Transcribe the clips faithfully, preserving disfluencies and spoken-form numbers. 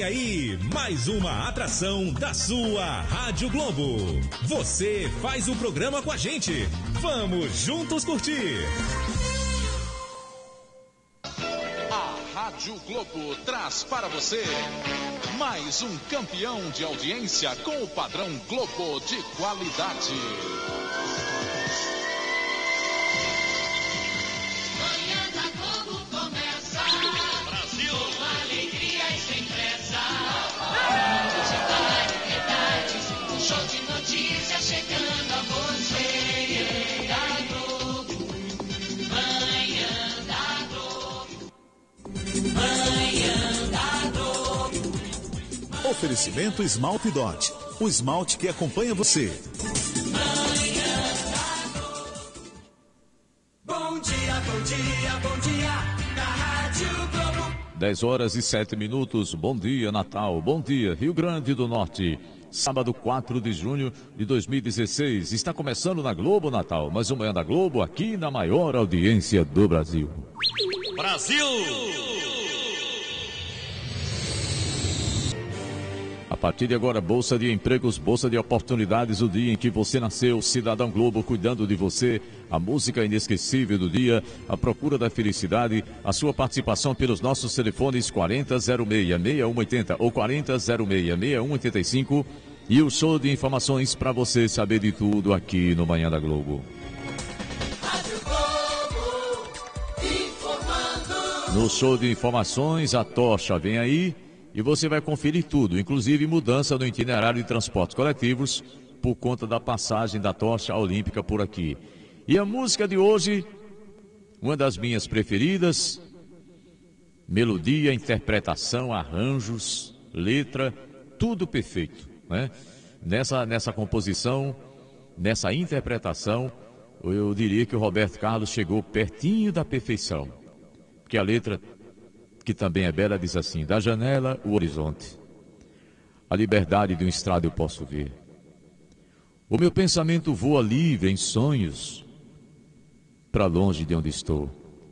Vem aí, mais uma atração da sua Rádio Globo. Você faz o programa com a gente. Vamos juntos curtir. A Rádio Globo traz para você mais um campeão de audiência com o padrão Globo de qualidade. Show de notícias chegando a você. Da Globo, Manhã da Globo, Manhã da Globo. Oferecimento Esmalte Dot, o esmalte que acompanha você. Manhã da Globo. Bom dia, bom dia, bom dia, da Rádio Globo. dez horas e sete minutos, bom dia Natal, bom dia Rio Grande do Norte. Sábado quatro de junho de dois mil e dezesseis, está começando na Globo Natal, mais um Manhã da Globo aqui na maior audiência do Brasil. Brasil! A partir de agora, Bolsa de Empregos, Bolsa de Oportunidades, o dia em que você nasceu, Cidadão Globo cuidando de você, a música inesquecível do dia, a procura da felicidade, a sua participação pelos nossos telefones quarenta zero seis, seis um oito zero ou quarenta zero seis, seis um oito cinco e o show de informações para você saber de tudo aqui no Manhã da Globo. Rádio Globo, informando. No show de informações, a tocha vem aí. E você vai conferir tudo, inclusive mudança no itinerário de transportes coletivos por conta da passagem da tocha olímpica por aqui. E a música de hoje, uma das minhas preferidas, melodia, interpretação, arranjos, letra, tudo perfeito, né? Nessa, nessa composição, nessa interpretação, eu diria que o Roberto Carlos chegou pertinho da perfeição, porque a letra, que também é bela, diz assim: da janela o horizonte, a liberdade de um estrado eu posso ver. O meu pensamento voa livre em sonhos, para longe de onde estou.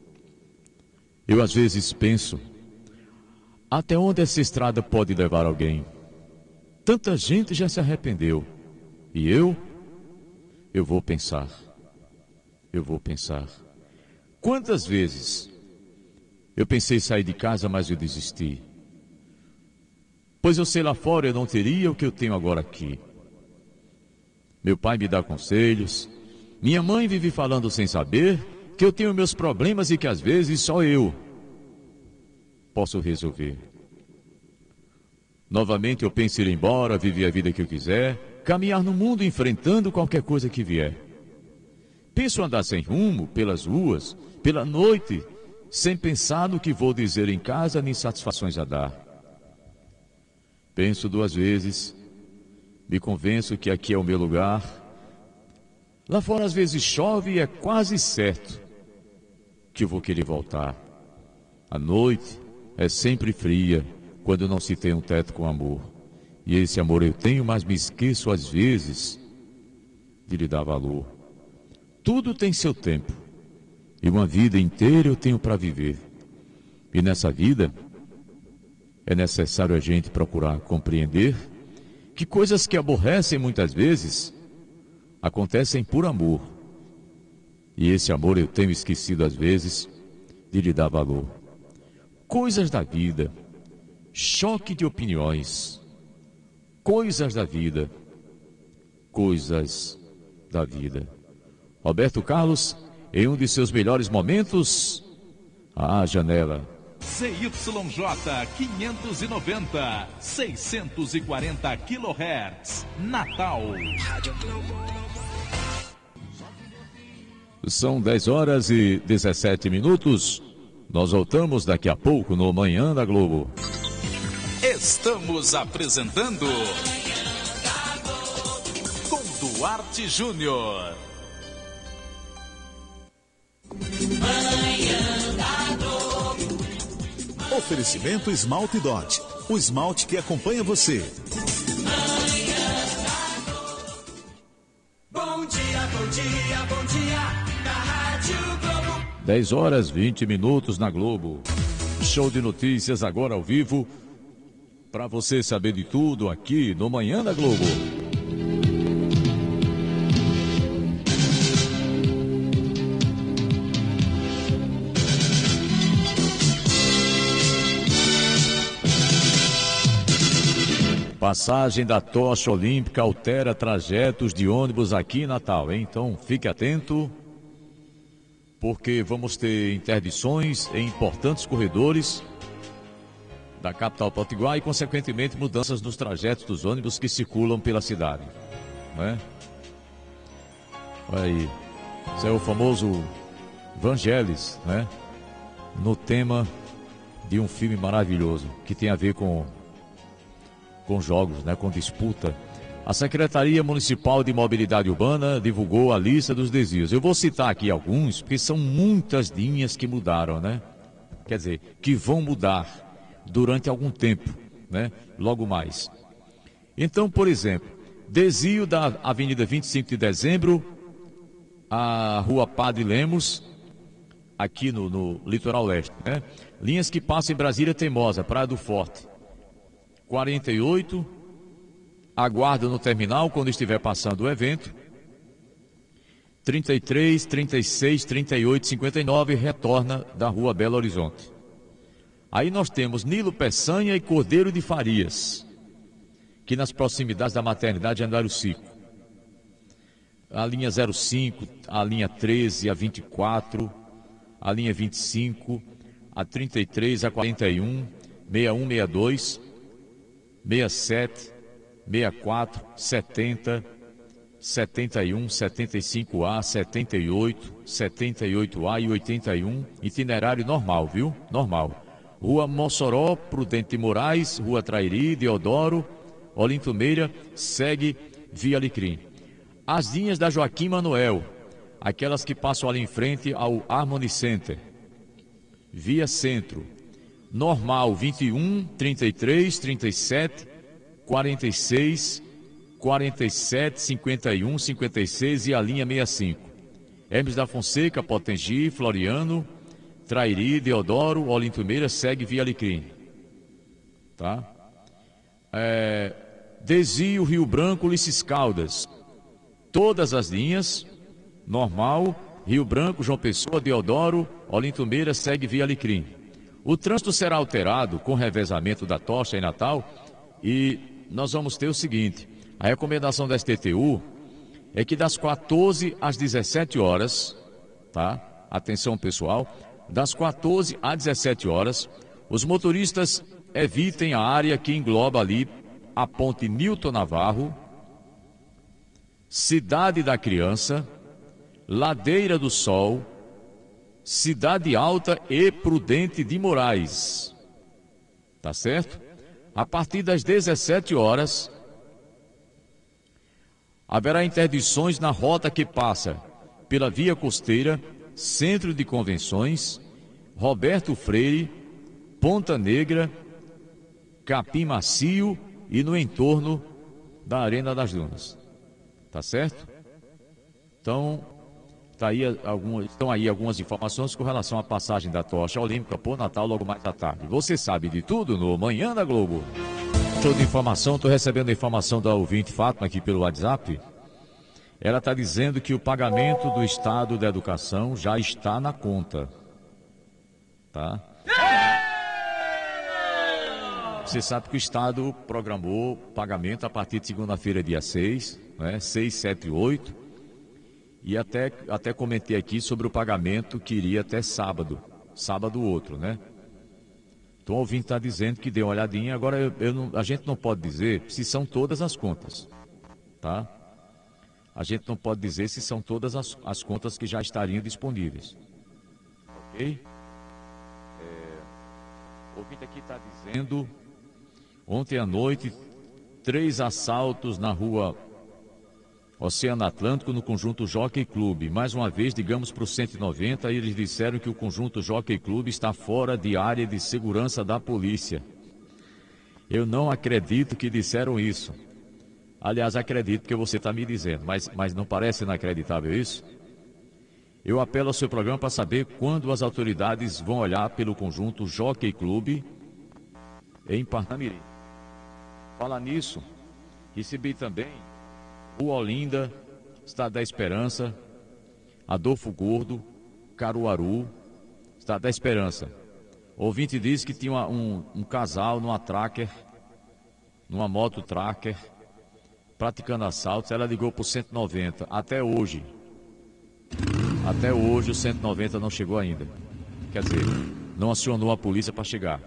Eu às vezes penso, até onde essa estrada pode levar alguém? Tanta gente já se arrependeu, e eu, eu vou pensar, eu vou pensar. Quantas vezes eu pensei sair de casa, mas eu desisti. Pois eu sei lá fora eu não teria o que eu tenho agora aqui. Meu pai me dá conselhos. Minha mãe vive falando sem saber que eu tenho meus problemas e que às vezes só eu posso resolver. Novamente eu penso em ir embora, viver a vida que eu quiser, caminhar no mundo enfrentando qualquer coisa que vier. Penso andar sem rumo, pelas ruas, pela noite, sem pensar no que vou dizer em casa, nem satisfações a dar. Penso duas vezes, me convenço que aqui é o meu lugar. Lá fora às vezes chove e é quase certo que eu vou querer voltar. A noite é sempre fria quando não se tem um teto com amor. E esse amor eu tenho, mas me esqueço às vezes de lhe dar valor. Tudo tem seu tempo. E uma vida inteira eu tenho para viver. E nessa vida, é necessário a gente procurar compreender que coisas que aborrecem muitas vezes, acontecem por amor. E esse amor eu tenho esquecido às vezes de lhe dar valor. Coisas da vida, choque de opiniões, coisas da vida, coisas da vida. Roberto Carlos, em um de seus melhores momentos, a janela. C Y J quinhentos e noventa, seiscentos e quarenta quilohertz, Natal. São dez horas e dezessete minutos. Nós voltamos daqui a pouco no Manhã da Globo. Estamos apresentando com Duarte Júnior. Manhã da Globo. Oferecimento Esmalte Dot, o esmalte que acompanha você. Manhã da Globo. Bom dia, bom dia, bom dia, da Rádio Globo. dez horas e vinte minutos na Globo. Show de notícias agora ao vivo. Para você saber de tudo aqui no Manhã da Globo. Passagem da tocha olímpica altera trajetos de ônibus aqui em Natal, hein? Então fique atento, porque vamos ter interdições em importantes corredores da capital potiguar e, consequentemente, mudanças nos trajetos dos ônibus que circulam pela cidade, não é? Olha aí, esse é o famoso Vangelis, né? No tema de um filme maravilhoso que tem a ver com com jogos, né, com disputa. A Secretaria Municipal de Mobilidade Urbana divulgou a lista dos desvios. Eu vou citar aqui alguns, porque são muitas linhas que mudaram, né? Quer dizer, que vão mudar durante algum tempo, né? Logo mais. Então, por exemplo, desvio da Avenida vinte e cinco de Dezembro, a Rua Padre Lemos, aqui no, no Litoral Leste, né? Linhas que passam em Brasília Teimosa, Praia do Forte. quarenta e oito, aguarda no terminal quando estiver passando o evento. trinta e três, trinta e seis, trinta e oito, cinquenta e nove, retorna da Rua Belo Horizonte. Aí nós temos Nilo Peçanha e Cordeiro de Farias, que nas proximidades da maternidade Andário Cico. A linha zero cinco, a linha treze, a vinte e quatro, a linha vinte e cinco, a trinta e três, a quarenta e um, sessenta e um, sessenta e dois, sessenta e sete, sessenta e quatro, setenta, setenta e um, setenta e cinco A, setenta e oito, setenta e oito A e oitenta e um, itinerário normal, viu? Normal. Rua Mossoró, Prudente de Moraes, Rua Trairi, Deodoro, Olinto Meira, segue via Alecrim. As linhas da Joaquim Manuel, aquelas que passam ali em frente ao Harmony Center. Via Centro. Normal, vinte e um, trinta e três, trinta e sete, quarenta e seis, quarenta e sete, cinquenta e um, cinquenta e seis e a linha sessenta e cinco. Hermes da Fonseca, Potengi, Floriano, Trairi, Deodoro, Olinto Meira, segue via Alecrim. Tá? É, desvio Rio Branco, Ulisses Caldas. Todas as linhas, normal, Rio Branco, João Pessoa, Deodoro, Olinto Meira, segue via Alecrim. O trânsito será alterado com revezamento da tocha em Natal e nós vamos ter o seguinte, a recomendação da S T T U é que das quatorze às dezessete horas, tá? Atenção pessoal, das quatorze às dezessete horas, os motoristas evitem a área que engloba ali a ponte Nilton Navarro, Cidade da Criança, Ladeira do Sol, Cidade Alta e Prudente de Moraes. Tá certo? A partir das dezessete horas, haverá interdições na rota que passa pela Via Costeira, Centro de Convenções, Roberto Freire, Ponta Negra, Capim Macio e no entorno da Arena das Dunas. Tá certo? Então, tá aí algumas, estão aí algumas informações com relação à passagem da tocha olímpica por Natal logo mais à tarde. Você sabe de tudo no Manhã da Globo. Show de informação, estou recebendo a informação da ouvinte Fátima aqui pelo WhatsApp. Ela está dizendo que o pagamento do Estado da Educação já está na conta. Tá? Você sabe que o Estado programou pagamento a partir de segunda-feira, dia seis, né? seis, sete e oito. E até, até comentei aqui sobre o pagamento que iria até sábado, sábado outro, né? Então o ouvinte está dizendo que deu uma olhadinha, agora eu, eu não, a gente não pode dizer se são todas as contas, tá? A gente não pode dizer se são todas as, as contas que já estariam disponíveis. Ok? É, o ouvinte aqui está dizendo, ontem à noite, três assaltos na rua Oceano Atlântico no conjunto Jockey Clube. Mais uma vez, digamos para o cento e noventa, eles disseram que o conjunto Jockey Clube está fora de área de segurança da polícia. Eu não acredito que disseram isso. Aliás, acredito que você está me dizendo, mas, mas não parece inacreditável isso? Eu apelo ao seu programa para saber quando as autoridades vão olhar pelo conjunto Jockey Clube em Parnamirim. Falar nisso, recebi também o Olinda, Estado da Esperança, Adolfo Gordo, Caruaru, Estado da Esperança. O ouvinte disse que tinha uma, um, um casal numa tracker, numa moto tracker, praticando assaltos. Ela ligou para o cento e noventa. Até hoje, até hoje o cento e noventa não chegou ainda. Quer dizer, não acionou a polícia para chegar.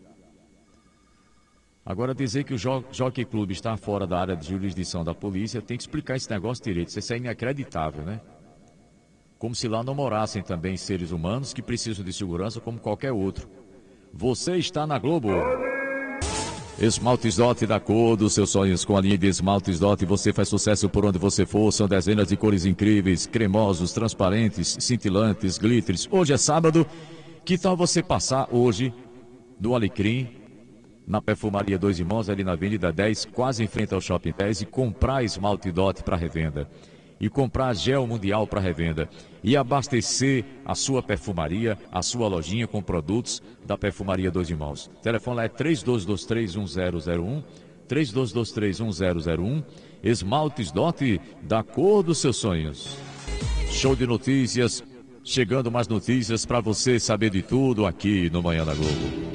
Agora, dizer que o jo Jockey Club está fora da área de jurisdição da polícia, tem que explicar esse negócio direito. Isso é inacreditável, né? Como se lá não morassem também seres humanos que precisam de segurança como qualquer outro. Você está na Globo. Esmaltes Dot da cor dos seus sonhos. Com a linha de Esmaltes Dot você faz sucesso por onde você for. São dezenas de cores incríveis, cremosos, transparentes, cintilantes, glitters. Hoje é sábado. Que tal você passar hoje no Alecrim, na Perfumaria Dois Irmãos, ali na Avenida dez, quase em frente ao Shopping dez, e comprar Esmalte Dot para revenda. E comprar Gel Mundial para revenda. E abastecer a sua perfumaria, a sua lojinha com produtos da Perfumaria Dois Irmãos. O telefone lá é três dois dois três um zero zero um, três dois dois três um zero zero um. Esmaltes Dot, da cor dos seus sonhos. Show de notícias, chegando mais notícias para você saber de tudo aqui no Manhã da Globo.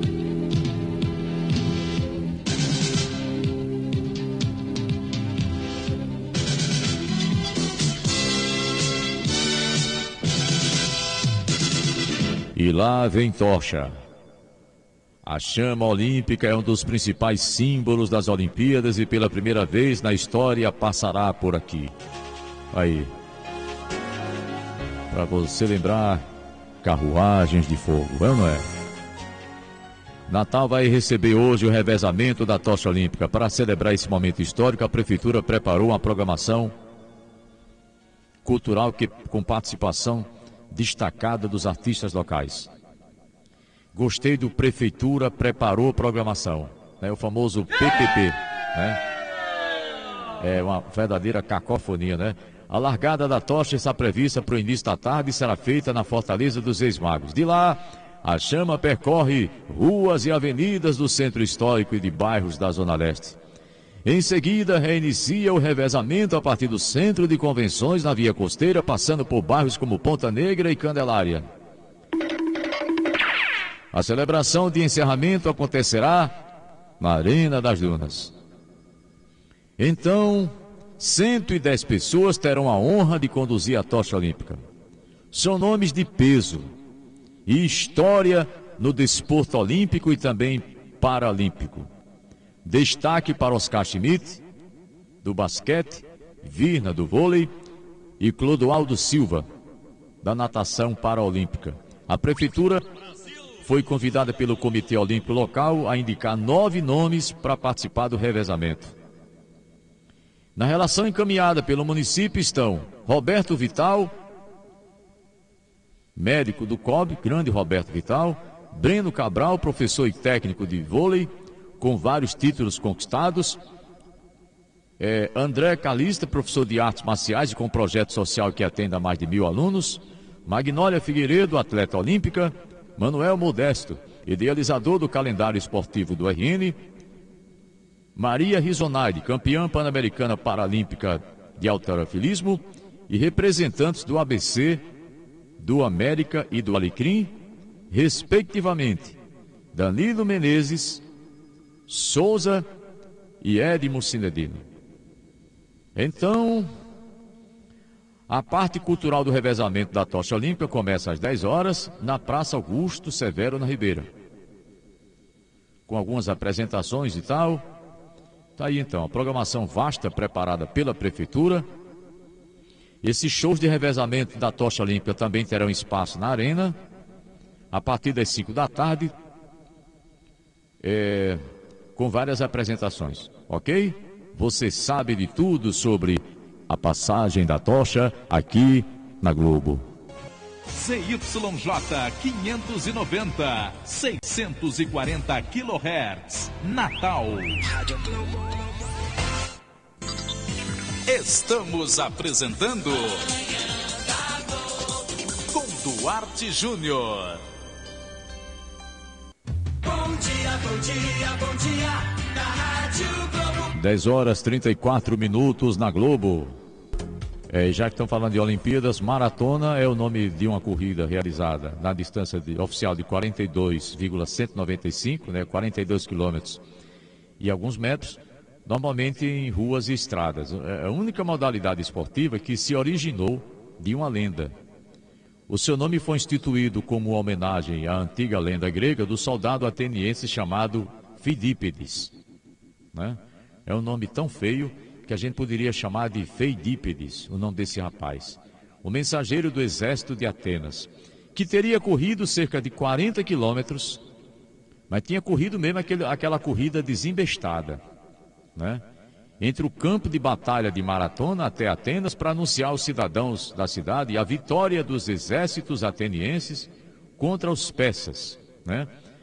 E lá vem tocha. A chama olímpica é um dos principais símbolos das Olimpíadas e pela primeira vez na história passará por aqui. Aí. Para você lembrar, carruagens de fogo, é ou não é? Natal vai receber hoje o revezamento da tocha olímpica. Para celebrar esse momento histórico, a Prefeitura preparou uma programação cultural que, com participação destacada dos artistas locais. Gostei do Prefeitura preparou programação, né? O famoso P P P, né? É uma verdadeira cacofonia, né? A largada da tocha está prevista para o início da tarde e será feita na Fortaleza dos Ex-Magos. De lá, a chama percorre ruas e avenidas do centro histórico e de bairros da Zona Leste. Em seguida, reinicia o revezamento a partir do centro de convenções na Via Costeira, passando por bairros como Ponta Negra e Candelária. A celebração de encerramento acontecerá na Arena das Dunas. Então, cento e dez pessoas terão a honra de conduzir a tocha olímpica. São nomes de peso e história no desporto olímpico e também paralímpico. Destaque para Oscar Schmidt, do basquete, Virna, do vôlei, e Clodoaldo Silva, da natação paraolímpica. A Prefeitura foi convidada pelo Comitê Olímpico Local a indicar nove nomes para participar do revezamento. Na relação encaminhada pelo município estão Roberto Vital, médico do C O B, grande Roberto Vital, Breno Cabral, professor e técnico de vôlei, com vários títulos conquistados, é, André Calista, professor de artes marciais e com projeto social que atende a mais de mil alunos, Magnólia Figueiredo, atleta olímpica, Manuel Modesto, idealizador do calendário esportivo do R N, Maria Rizonaide, campeã pan-americana paralímpica de halterofilismo, e representantes do A B C, do América e do Alecrim, respectivamente, Danilo Menezes, Souza e Edmo Cinedino. Então, a parte cultural do revezamento da tocha olímpica começa às dez horas na Praça Augusto Severo, na Ribeira. Com algumas apresentações e tal. Tá aí então, a programação vasta preparada pela Prefeitura. Esses shows de revezamento da tocha olímpica também terão espaço na Arena, a partir das cinco da tarde, é, com várias apresentações, ok? Você sabe de tudo sobre a passagem da tocha aqui na Globo. C Y J quinhentos e noventa, seiscentos e quarenta quilohertz, Natal. Estamos apresentando com Duarte Júnior. Bom dia, bom dia, bom dia. da Rádio Globo. dez horas e trinta e quatro minutos na Globo. É, já que estão falando de Olimpíadas, maratona é o nome de uma corrida realizada na distância de, oficial de quarenta e dois vírgula cento e noventa e cinco, né, quarenta e dois quilômetros e alguns metros, normalmente em ruas e estradas. É a única modalidade esportiva que se originou de uma lenda. O seu nome foi instituído como homenagem à antiga lenda grega do soldado ateniense chamado Fidípedes, né? É um nome tão feio que a gente poderia chamar de Feidípedes, o nome desse rapaz, o mensageiro do exército de Atenas, que teria corrido cerca de quarenta quilômetros, mas tinha corrido mesmo aquele, aquela corrida desembestada, né? Entre o campo de batalha de Maratona até Atenas para anunciar aos cidadãos da cidade a vitória dos exércitos atenienses contra os persas, né?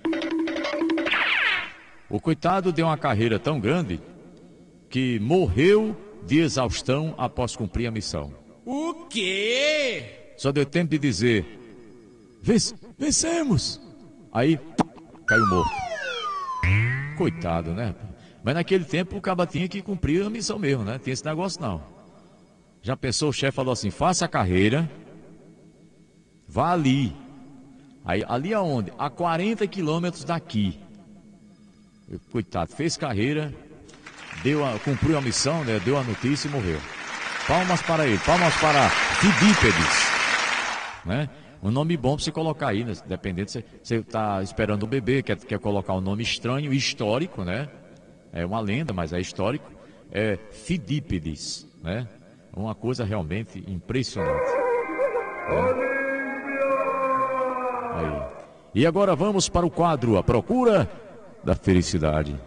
O coitado deu uma carreira tão grande que morreu de exaustão após cumprir a missão. O quê? Só deu tempo de dizer: vencemos! Aí caiu morto. Coitado, né? Mas naquele tempo o caba tinha que cumprir a missão mesmo, né? Tinha esse negócio não. Já pensou, o chefe falou assim: faça a carreira, vá ali. Aí, ali aonde? A quarenta quilômetros daqui. Coitado, fez carreira, deu a, cumpriu a missão, né? Deu a notícia e morreu. Palmas para ele, palmas para Fidípedes, né? Um nome bom para você colocar aí, né? Dependendo, você está esperando o bebê, quer, quer colocar um nome estranho e histórico, né? É uma lenda, mas é histórico. É Fidípedes, né? Uma coisa realmente impressionante, né? Aí. E agora vamos para o quadro A Procura da Felicidade.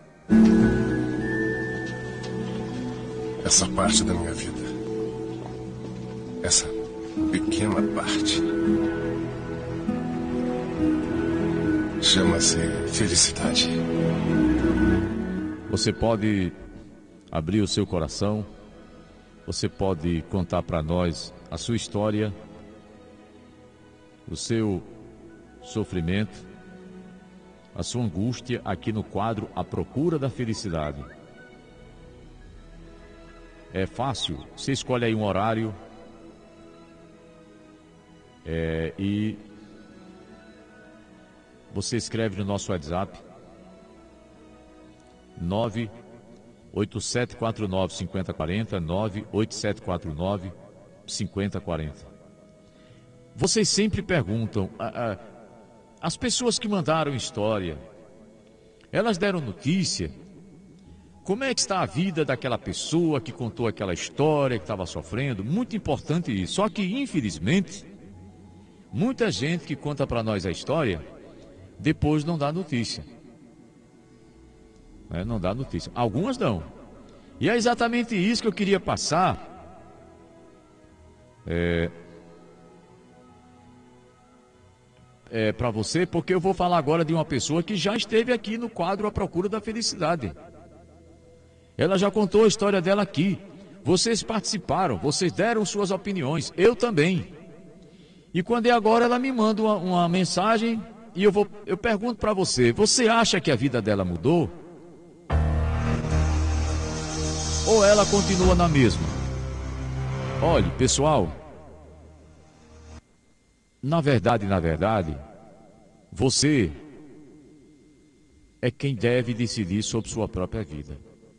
Essa parte da minha vida, essa pequena parte, chama-se felicidade. Você pode abrir o seu coração, você pode contar para nós a sua história, o seu sofrimento, a sua angústia aqui no quadro A Procura da Felicidade. É fácil, você escolhe aí um horário é, e você escreve no nosso WhatsApp nove oito sete quatro nove cinco zero quatro zero, nove oito sete quatro nove cinco zero quatro zero. Vocês sempre perguntam, a, a, as pessoas que mandaram história, elas deram notícia? Como é que está a vida daquela pessoa que contou aquela história, que estava sofrendo? Muito importante isso. Só que, infelizmente, muita gente que conta para nós a história, depois não dá notícia. É, não dá notícia. Algumas dão. E é exatamente isso que eu queria passar. É, é, para você, porque eu vou falar agora de uma pessoa que já esteve aqui no quadro A Procura da Felicidade. Ela já contou a história dela aqui. Vocês participaram, vocês deram suas opiniões, eu também. E quando é agora, ela me manda uma, uma mensagem e eu, vou, eu pergunto para você: você acha que a vida dela mudou? Ou ela continua na mesma? Olhe, pessoal, na verdade, na verdade, você é quem deve decidir sobre sua própria vida.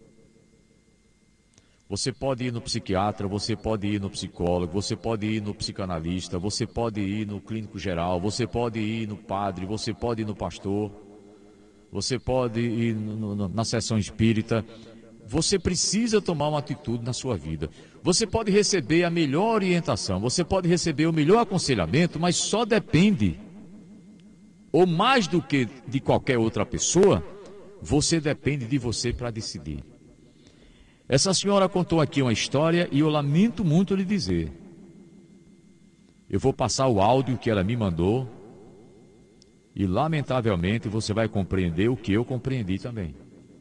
Você pode ir no psiquiatra, você pode ir no psicólogo, você pode ir no psicanalista, você pode ir no clínico geral, você pode ir no padre, você pode ir no pastor, você pode ir no, no, na sessão espírita. Você precisa tomar uma atitude na sua vida. Você pode receber a melhor orientação, você pode receber o melhor aconselhamento, mas só depende, ou mais do que de qualquer outra pessoa, você depende de você para decidir. Essa senhora contou aqui uma história e eu lamento muito lhe dizer. Eu vou passar o áudio que ela me mandou e, lamentavelmente, você vai compreender o que eu compreendi também.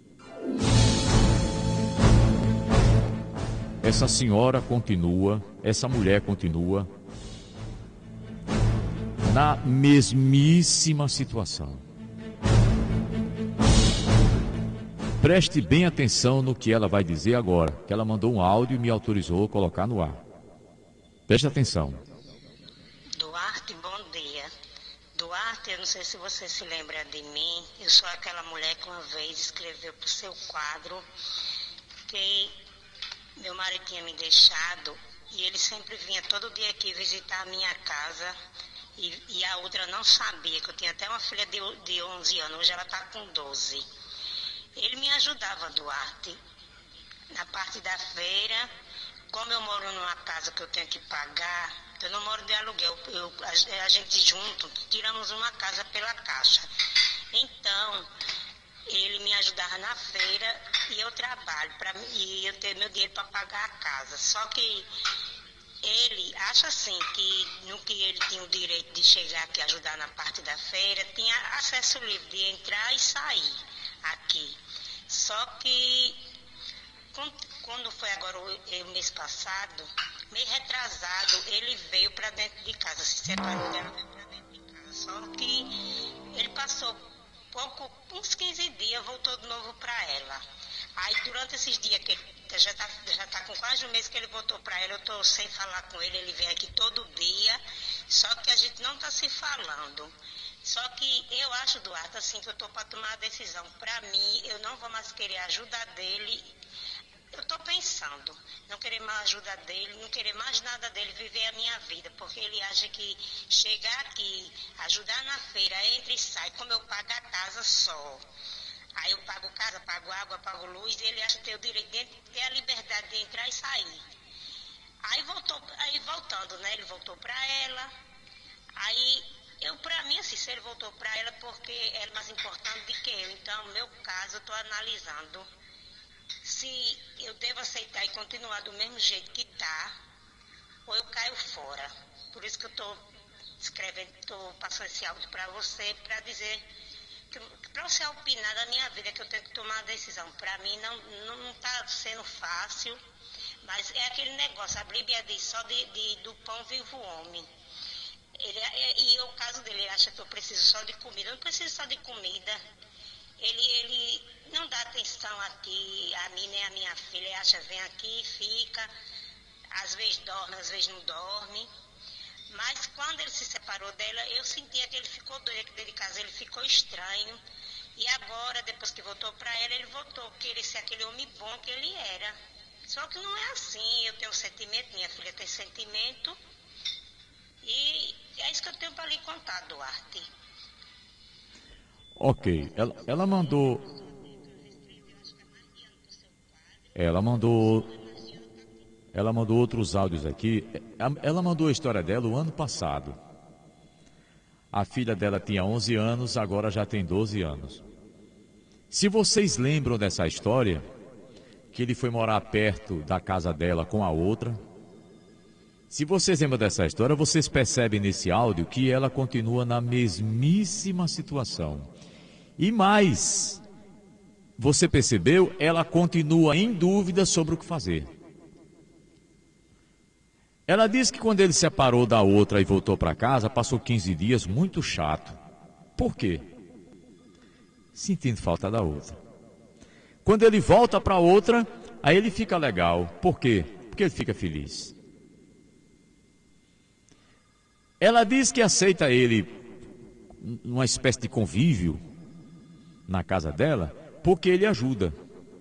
Essa senhora continua, essa mulher continua na mesmíssima situação. preste bem atenção no que ela vai dizer agora, que ela mandou um áudio e me autorizou a colocar no ar. Preste atenção. Duarte, bom dia. Duarte, eu não sei se você se lembra de mim, eu sou aquela mulher que uma vez escreveu para o seu quadro que meu marido tinha me deixado e ele sempre vinha todo dia aqui visitar a minha casa e, e a outra não sabia, que eu tinha até uma filha de, de onze anos, hoje ela está com doze. Ele me ajudava, Duarte, na parte da feira. Como eu moro numa casa que eu tenho que pagar, eu não moro de aluguel, eu, a, a gente junto tiramos uma casa pela Caixa. Então, ele me ajudava na feira e eu trabalho pra, e eu tenho meu dinheiro para pagar a casa. Só que ele acha assim que no que ele tinha o direito de chegar aqui ajudar na parte da feira, tinha acesso livre de entrar e sair aqui. Só que quando foi agora o mês passado, mês retrasado, ele veio para dentro de casa, se separou dela, veio para dentro de casa. Só que ele passou pouco, uns quinze dias, voltou de novo para ela. Aí durante esses dias que ele já está já tá com quase um mês que ele voltou para ela, eu estou sem falar com ele, ele vem aqui todo dia, só que a gente não está se falando. Só que eu acho, Duarte, assim, que eu estou para tomar a decisão. Para mim, eu não vou mais querer a ajuda dele. Eu estou pensando, não querer mais ajuda dele, não querer mais nada dele, viver a minha vida, porque ele acha que chegar aqui, ajudar na feira, entra e sai, como eu pago a casa só. Aí eu pago casa, pago água, pago luz, e ele acha que tem o direito de ter a liberdade de entrar e sair. Aí voltou, aí voltando, né? Ele voltou para ela, aí eu, para mim, assim, se ele voltou para ela, porque é mais importante do que eu. Então, no meu caso, eu estou analisando se eu devo aceitar e continuar do mesmo jeito que está, ou eu caio fora. Por isso que eu estou escrevendo, estou passando esse áudio para você, para dizer, para você opinar da minha vida, que eu tenho que tomar uma decisão. Para mim não está sendo fácil, mas é aquele negócio, a Bíblia diz, só de, de, do pão vive o homem. Ele, e o caso dele, ele acha que eu preciso só de comida. Eu não preciso só de comida. Ele, ele não dá atenção aqui, a mim nem a minha filha. Ele acha, vem aqui, fica, às vezes dorme, às vezes não dorme. Mas quando ele se separou dela, eu sentia que ele ficou doido aqui dentro de casa, ele ficou estranho. E agora, depois que voltou para ela, ele voltou a querer ser aquele homem bom que ele era. Só que não é assim, eu tenho sentimento, minha filha tem sentimento. E é isso que eu tenho para lhe contar, Duarte. Ok, ela, ela mandou... Ela mandou... Ela mandou outros áudios aqui. Ela mandou a história dela o ano passado. A filha dela tinha onze anos, agora já tem doze anos. Se vocês lembram dessa história, que ele foi morar perto da casa dela com a outra... Se vocês lembram dessa história, vocês percebem nesse áudio que ela continua na mesmíssima situação. E mais, você percebeu? Ela continua em dúvida sobre o que fazer. Ela disse que quando ele se separou da outra e voltou para casa, passou quinze dias muito chato. Por quê? Sentindo falta da outra. Quando ele volta para outra, aí ele fica legal. Por quê? Porque ele fica feliz. Ela diz que aceita ele numa espécie de convívio na casa dela, porque ele ajuda.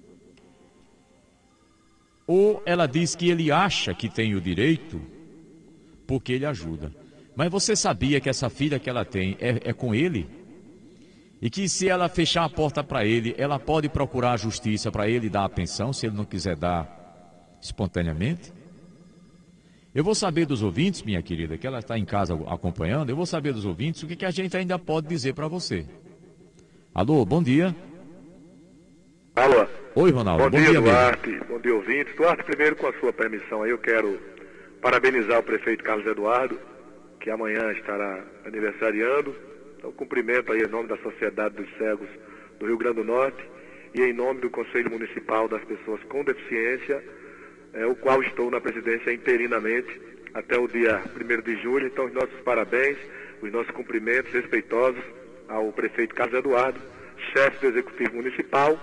Ou ela diz que ele acha que tem o direito, porque ele ajuda. Mas você sabia que essa filha que ela tem é, é com ele? E que se ela fechar a porta para ele, ela pode procurar a justiça para ele dar a pensão, se ele não quiser dar espontaneamente? Eu vou saber dos ouvintes, minha querida, que ela está em casa acompanhando, eu vou saber dos ouvintes o que, que a gente ainda pode dizer para você. Alô, bom dia. Alô. Oi, Ronaldo. Bom, bom dia, dia, Duarte. Mesmo. Bom dia, ouvintes. Duarte, primeiro, com a sua permissão aí, eu quero parabenizar o prefeito Carlos Eduardo, que amanhã estará aniversariando. Então, cumprimento aí em nome da Sociedade dos Cegos do Rio Grande do Norte e em nome do Conselho Municipal das Pessoas com Deficiência, é, o qual estou na presidência interinamente até o dia primeiro de julho. Então, os nossos parabéns, os nossos cumprimentos respeitosos ao prefeito Carlos Eduardo, chefe do Executivo Municipal,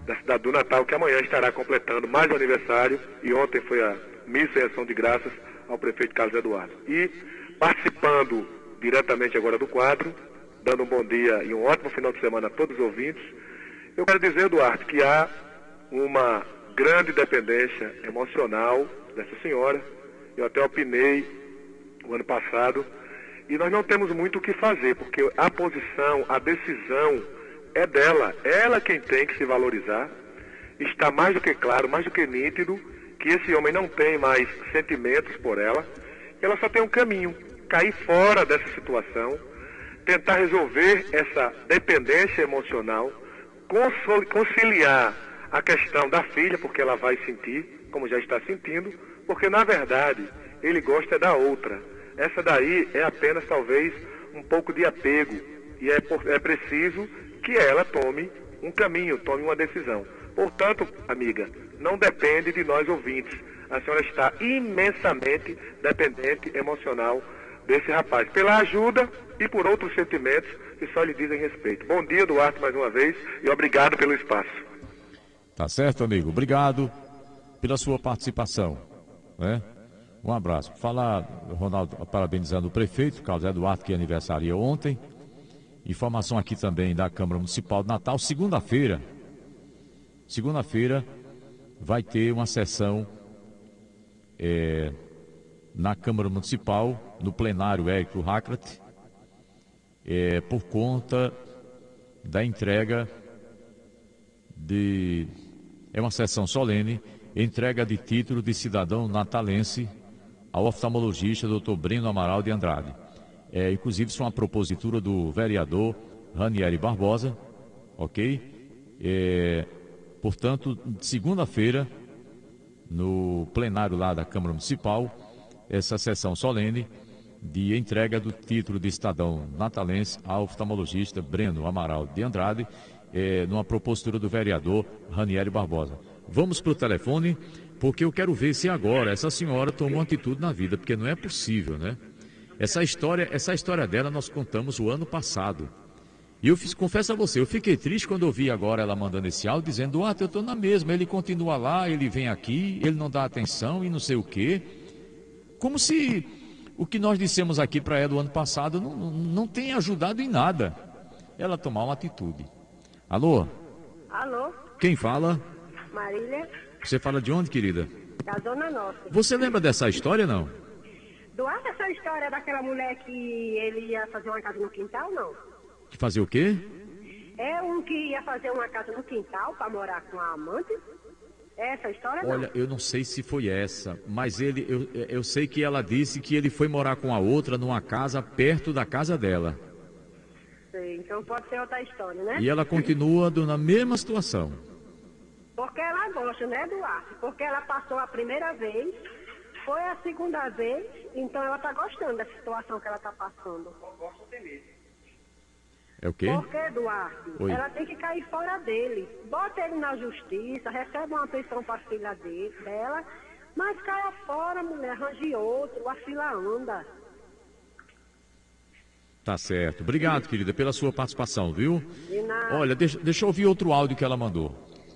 da cidade do Natal, que amanhã estará completando mais um aniversário, e ontem foi a missa e ação de graças ao prefeito Carlos Eduardo. E participando diretamente agora do quadro, dando um bom dia e um ótimo final de semana a todos os ouvintes, eu quero dizer, Eduardo, que há uma grande dependência emocional dessa senhora. Eu até opinei o ano passado, e nós não temos muito o que fazer, porque a posição, a decisão é dela, é ela quem tem que se valorizar. Está mais do que claro, mais do que nítido, que esse homem não tem mais sentimentos por ela. Ela só tem um caminho: cair fora dessa situação, tentar resolver essa dependência emocional, conciliar a questão da filha, porque ela vai sentir, como já está sentindo, porque na verdade ele gosta da outra. Essa daí é apenas talvez um pouco de apego, e é, por, é preciso que ela tome um caminho, tome uma decisão. Portanto, amiga, não depende de nós ouvintes. A senhora está imensamente dependente emocional desse rapaz, pela ajuda e por outros sentimentos que só lhe dizem respeito. Bom dia, Duarte, mais uma vez, e obrigado pelo espaço. Tá certo, amigo. Obrigado pela sua participação, né? Um abraço. Falar, Ronaldo, parabenizando o prefeito Carlos Eduardo, que aniversaria ontem. Informação aqui também da Câmara Municipal de Natal. Segunda-feira, segunda-feira vai ter uma sessão é, na Câmara Municipal, no plenário Érico Hackrat, é, por conta da entrega de... É uma sessão solene, entrega de título de cidadão natalense ao oftalmologista doutor Breno Amaral de Andrade. É, inclusive, isso é uma propositura do vereador Ranieri Barbosa, ok? É, portanto, segunda-feira, no plenário lá da Câmara Municipal, essa sessão solene de entrega do título de cidadão natalense ao oftalmologista Breno Amaral de Andrade, é, numa propositura do vereador Ranieri Barbosa. Vamos para o telefone, porque eu quero ver se agora essa senhora tomou uma atitude na vida, porque não é possível, né? Essa história, essa história dela nós contamos o ano passado. E eu fiz, confesso a você, eu fiquei triste quando eu vi agora ela mandando esse áudio, dizendo, ah, eu estou na mesma, ele continua lá, ele vem aqui, ele não dá atenção e não sei o quê. Como se o que nós dissemos aqui para ela o ano passado não, não tenha ajudado em nada. Ela tomar uma atitude. Alô? Alô? Quem fala? Marília. Você fala de onde, querida? Da Zona Norte. Você lembra dessa história, não? Duarte, essa história daquela mulher que ele ia fazer uma casa no quintal, não? Que fazer o quê? É um que ia fazer uma casa no quintal para morar com a amante? É essa história, não? Olha, eu não sei se foi essa, mas ele, eu, eu sei que ela disse que ele foi morar com a outra numa casa perto da casa dela. Sei, então pode ser outra história, né? E ela continua do, na mesma situação. Porque ela gosta, né, Duarte? Porque ela passou a primeira vez, foi a segunda vez, então ela tá gostando da situação que ela tá passando. É o quê? Porque, Duarte, Oi. Ela tem que cair fora dele. Bota ele na justiça, recebe uma pensão para a filha dele, dela, mas caia fora, mulher, arranje outro, a fila anda. Tá certo. Obrigado, querida, pela sua participação, viu? De nada. Olha, deixa, deixa eu ouvir outro áudio que ela mandou.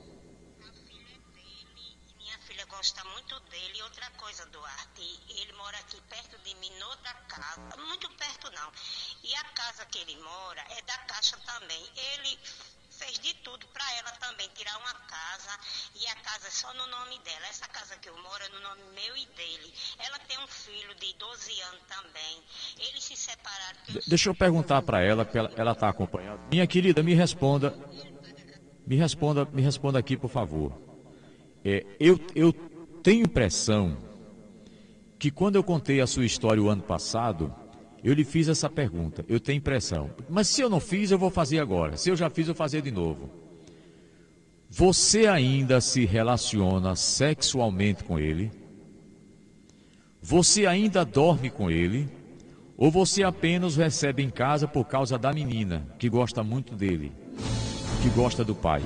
Minha filha gosta muito dele. E outra coisa, Duarte, ele mora aqui perto de mim, noutra casa. Muito perto não. E a casa que ele mora é da Caixa também. Ele fez de tudo para ela também tirar uma casa, e a casa é só no nome dela. Essa casa que eu moro é no nome meu e dele. Ela tem um filho de doze anos também. Eles se separaram. De- deixa eu perguntar para ela, que ela, ela tá acompanhando. Minha querida, me responda. Me responda, me responda aqui, por favor. É, eu, eu tenho impressão que quando eu contei a sua história o ano passado, eu lhe fiz essa pergunta. Eu tenho impressão. Mas se eu não fiz, eu vou fazer agora. Se eu já fiz, eu vou fazer de novo. Você ainda se relaciona sexualmente com ele? Você ainda dorme com ele? Ou você apenas o recebe em casa por causa da menina, que gosta muito dele, que gosta do pai?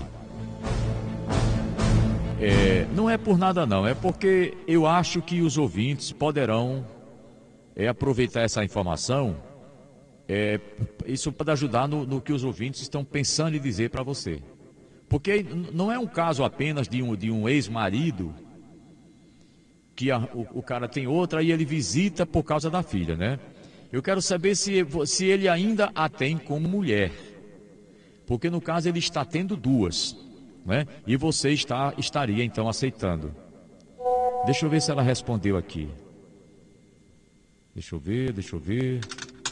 É, não é por nada não, é porque eu acho que os ouvintes poderão é, aproveitar essa informação. É, isso pode ajudar no, no que os ouvintes estão pensando em dizer para você. Porque não é um caso apenas de um, de um ex-marido, que a, o, o cara tem outra e ele visita por causa da filha, né? Eu quero saber se, se ele ainda a tem como mulher. Porque no caso ele está tendo duas, né? E você está, estaria então aceitando. Deixa eu ver se ela respondeu aqui. Deixa eu ver, deixa eu ver.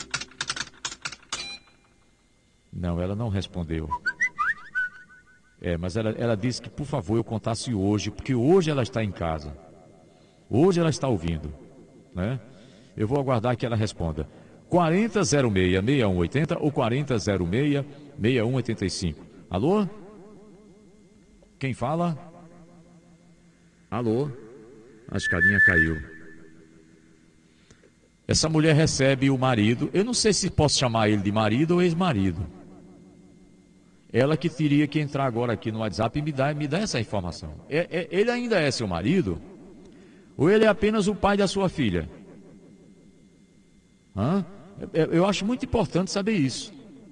Não, ela não respondeu. É, mas ela, ela disse que por favor eu contasse hoje, porque hoje ela está em casa. Hoje ela está ouvindo, né? Eu vou aguardar que ela responda. quarenta zero seis, seis um oito zero ou quarenta zero seis, seis um oito cinco. Alô? Quem fala? Alô? A escadinha caiu. Essa mulher recebe o marido. Eu não sei se posso chamar ele de marido ou ex-marido. Ela que teria que entrar agora aqui no WhatsApp e me dar, me dar essa informação. É, é, ele ainda é seu marido? Ou ele é apenas o pai da sua filha? Hã? Eu, eu acho muito importante saber isso.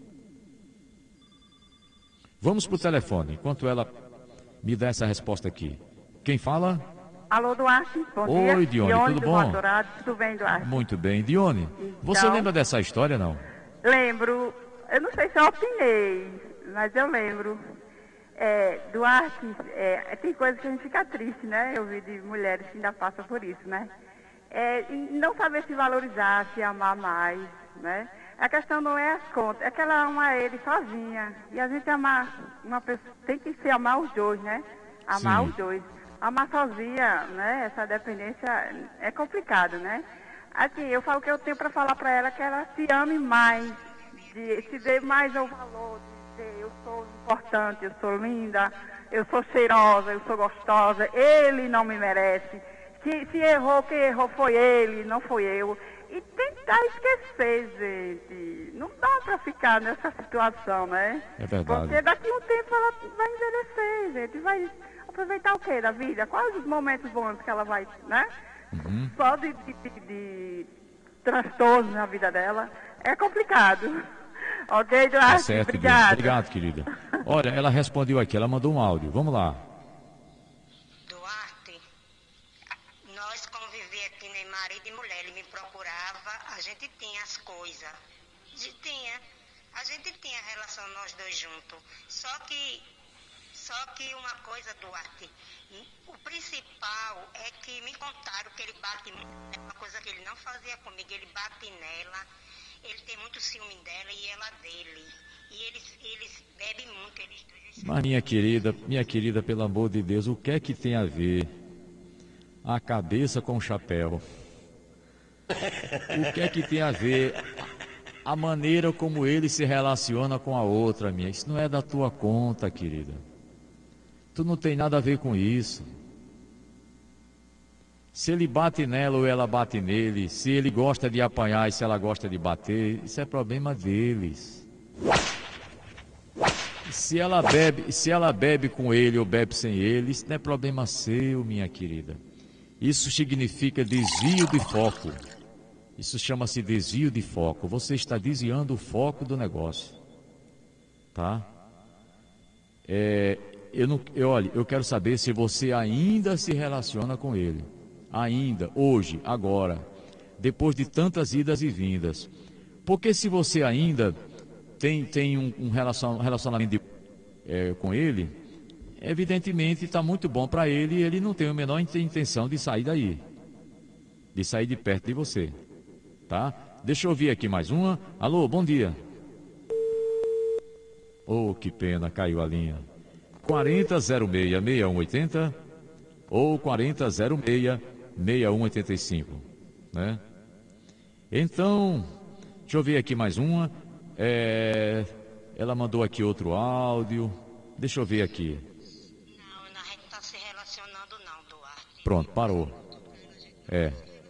Vamos para o telefone, enquanto ela me dá essa resposta aqui. Quem fala? Alô, Duarte, bom dia. Oi, Dione, Dione, tudo do bom? Dourado, tudo bem, Duarte? Muito bem. Dione, então, você lembra dessa história, não? Lembro. Eu não sei se eu opinei, mas eu lembro. É, Duarte, é, tem coisas que a gente fica triste, né? Eu vi de mulheres que ainda passam por isso, né? É, e não saber se valorizar, se amar mais, né? A questão não é as contas, é que ela ama ele sozinha. E a gente amar uma pessoa, tem que se amar os dois, né? Amar Sim. os dois. Amar sozinha, né? Essa dependência é complicado, né? Assim, eu falo que eu tenho para falar para ela que ela se ame mais, de, se dê mais ao valor, de dizer, eu sou importante, eu sou linda, eu sou cheirosa, eu sou gostosa, ele não me merece. Se, se errou, quem errou foi ele, não foi eu. E tentar esquecer, gente. Não dá para ficar nessa situação, né? É verdade. Porque daqui a um tempo ela vai envelhecer, gente. Vai aproveitar o quê da vida? Quais os momentos bons que ela vai, né? Uhum. Só de, de, de, de transtornos na vida dela. É complicado. Ok, Duarte? Tá certo, Dione. Obrigada. Obrigado, querida. Olha, ela respondeu aqui, ela mandou um áudio. Vamos lá. Duarte, nós convivíamos aqui, nem marido e mulher, ele me procurava, a gente tinha as coisas. A gente tinha, a gente tinha relação nós dois juntos. Só que, só que uma coisa, Duarte, o principal é que me contaram que ele bate, é uma coisa que ele não fazia comigo, ele bate nela, ele tem muito ciúme dela e ela dele. E eles, eles bebem muito, eles dois. Mas minha querida, minha querida, pelo amor de Deus, o que é que tem a ver a cabeça com o chapéu? O que é que tem a ver a maneira como ele se relaciona com a outra, minha? Isso não é da tua conta, querida. Tu não tem nada a ver com isso. Se ele bate nela ou ela bate nele, se ele gosta de apanhar e se ela gosta de bater, isso é problema deles. Se ela bebe, se ela bebe com ele ou bebe sem ele, isso não é problema seu, minha querida. Isso significa desvio de foco. Isso chama-se desvio de foco. Você está desviando o foco do negócio, tá? É, eu não, eu, olha, eu quero saber se você ainda se relaciona com ele, ainda, hoje, agora, depois de tantas idas e vindas. Porque se você ainda tem, tem um, um relacionamento de, é, com ele, evidentemente está muito bom para ele e ele não tem a menor intenção de sair daí, de sair de perto de você, tá? Deixa eu ouvir aqui mais uma. Alô, bom dia. Oh, que pena, caiu a linha. quarenta zero seis, seis um oito zero ou quarenta zero seis, seis um oito cinco, né? Então, deixa eu ver aqui mais uma. É, ela mandou aqui outro áudio. Deixa eu ver aqui. Não, a gente não está se relacionando não, Duarte. Pronto, parou. É.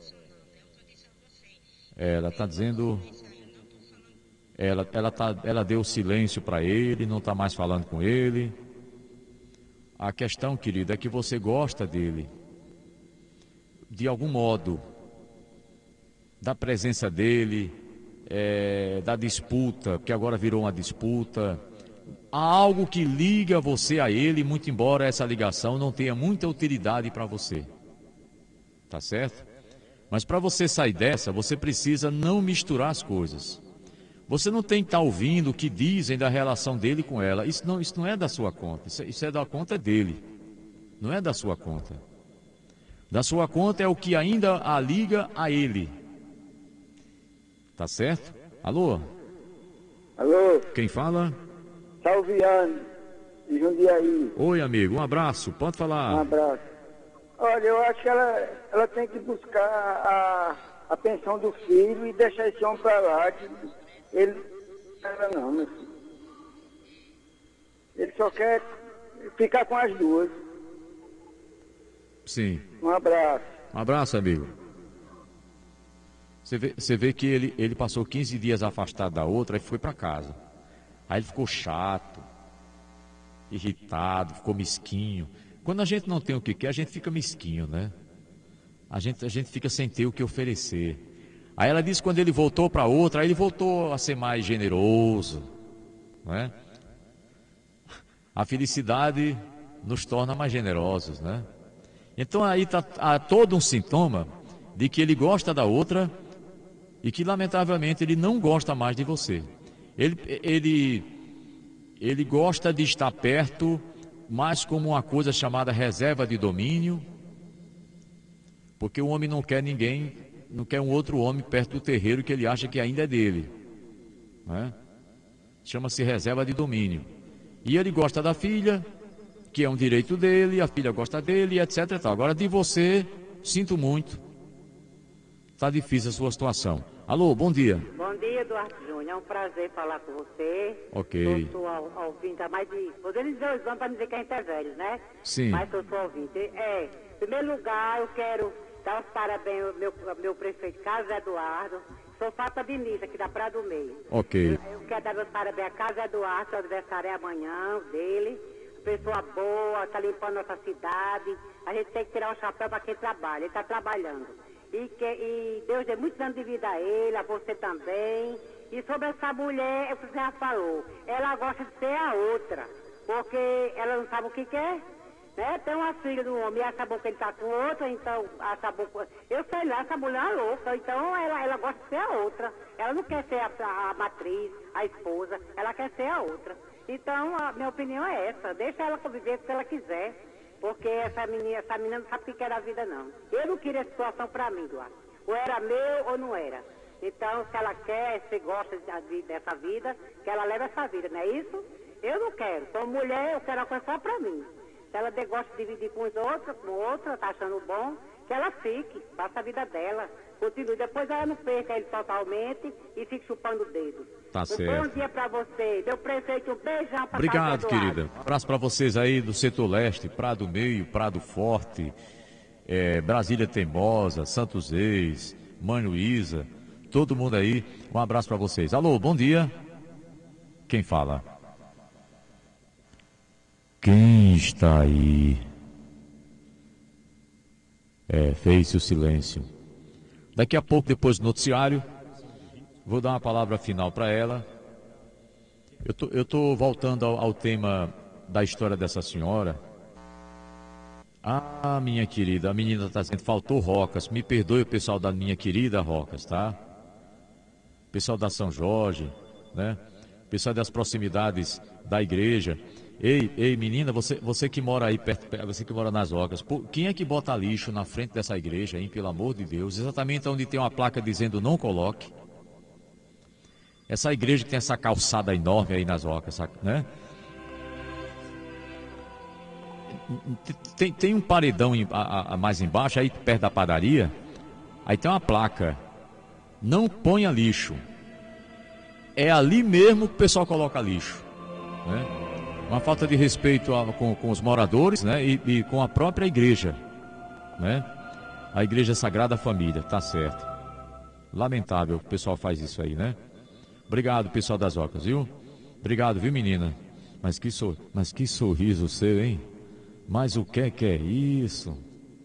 Ela está dizendo... Ela, ela, tá, ela deu silêncio para ele, não está mais falando com ele. A questão, querida, é que você gosta dele. De algum modo. Da presença dele, é, da disputa, que agora virou uma disputa. há algo que liga você a ele, muito embora essa ligação não tenha muita utilidade para você. Tá certo? Mas para você sair dessa, você precisa não misturar as coisas. Você não tem que estar ouvindo o que dizem da relação dele com ela. Isso não, isso não é da sua conta, isso é, isso é da conta dele. Não é da sua conta. Da sua conta é o que ainda a liga a ele. Tá certo? Alô? Alô? Quem fala? Salviano, de Jundiaí. Oi, amigo, um abraço, pode falar. Um abraço. Olha, eu acho que ela, ela tem que buscar a, a pensão do filho e deixar esse homem pra lá, que ele ela não, meu filho. Ele só quer ficar com as duas. Sim. Um abraço. Um abraço, amigo. Você vê, você vê que ele, ele passou quinze dias afastado da outra e foi para casa. Aí ele ficou chato, irritado, ficou mesquinho. Quando a gente não tem o que quer, a gente fica mesquinho, né? A gente, a gente fica sem ter o que oferecer. Aí ela disse que quando ele voltou para outra, aí ele voltou a ser mais generoso, né? A felicidade nos torna mais generosos, né? Então aí está há todo um sintoma de que ele gosta da outra e que lamentavelmente ele não gosta mais de você. Ele, ele, ele gosta de estar perto, mais como uma coisa chamada reserva de domínio, porque o homem não quer ninguém, não quer um outro homem perto do terreiro que ele acha que ainda é dele, né? Chama-se reserva de domínio. E ele gosta da filha, que é um direito dele, a filha gosta dele, etc e tal. Agora de você, sinto muito, está difícil a sua situação. Alô, bom dia. Bom dia, Eduardo Júnior. É um prazer falar com você. Ok. Eu sou ouvinte há mais de... Podendo dizer os anos para dizer que a gente é velho, né? Sim. Mas eu sou ouvinte. É, em primeiro lugar, eu quero dar os parabéns ao meu, ao meu prefeito Carlos Eduardo. Sou Fata Vinícius, aqui da Praia do Meio. Ok. Eu, eu quero dar meus parabéns a Carlos Eduardo, seu aniversário é amanhã, dele. Pessoa boa, está limpando nossa cidade. A gente tem que tirar o chapéu para quem trabalha. Ele está trabalhando. E, que, e Deus dê muitos anos de vida a ele, a você também. E sobre essa mulher, é o que você já falou, ela gosta de ser a outra, porque ela não sabe o que quer, né? Tem uma filha do homem, e ela sabe que ele está com outra, então, ela sabe, eu sei lá, essa mulher é louca, então ela, ela gosta de ser a outra. Ela não quer ser a, a, a matriz, a esposa, ela quer ser a outra. Então, a minha opinião é essa, deixa ela conviver se ela quiser. Porque essa menina, essa menina não sabe o que era a vida, não. Eu não queria essa situação pra mim, Eduardo. Ou era meu ou não era. Então, se ela quer, se gosta de, dessa vida, que ela leve essa vida, não é isso? Eu não quero. Como mulher, eu quero a coisa só pra mim. Se ela gosta de dividir com os outros, com outra, tá achando bom, que ela fique, faça a vida dela. Continue. Depois ela não perca ele totalmente e fique chupando o dedo. Tá um certo. Bom dia pra você. Meu prefeito, um beijão pra Obrigado, querida. Um abraço para vocês aí do setor leste, Prado Meio, Prado Forte, é, Brasília Teimosa, Santos Reis, Mãe Luísa, todo mundo aí. Um abraço para vocês. Alô, bom dia. Quem fala? Quem está aí? É, fez-se o silêncio. Daqui a pouco, depois do noticiário, vou dar uma palavra final para ela. Eu tô, eu tô voltando ao, ao tema da história dessa senhora. Ah, minha querida, a menina está dizendo, faltou Rocas. Me perdoe o pessoal da minha querida Rocas, tá? Pessoal da São Jorge, né? Pessoal das proximidades da igreja. Ei, ei, menina, você, você que mora aí perto, você que mora nas Rocas, pô, quem é que bota lixo na frente dessa igreja, hein? Pelo amor de Deus, exatamente onde tem uma placa dizendo não coloque. Essa igreja que tem essa calçada enorme aí nas Rocas, né? Tem, tem um paredão a, a, mais embaixo, aí perto da padaria, aí tem uma placa, não ponha lixo. É ali mesmo que o pessoal coloca lixo, né? Uma falta de respeito a, com, com os moradores, né? E, e com a própria igreja, né? A Igreja Sagrada Família, tá certo. Lamentável que o pessoal faz isso aí, né? Obrigado, pessoal das Ocas, viu? Obrigado, viu, menina? Mas que, sor... Mas que sorriso seu, hein? Mas o que que é isso?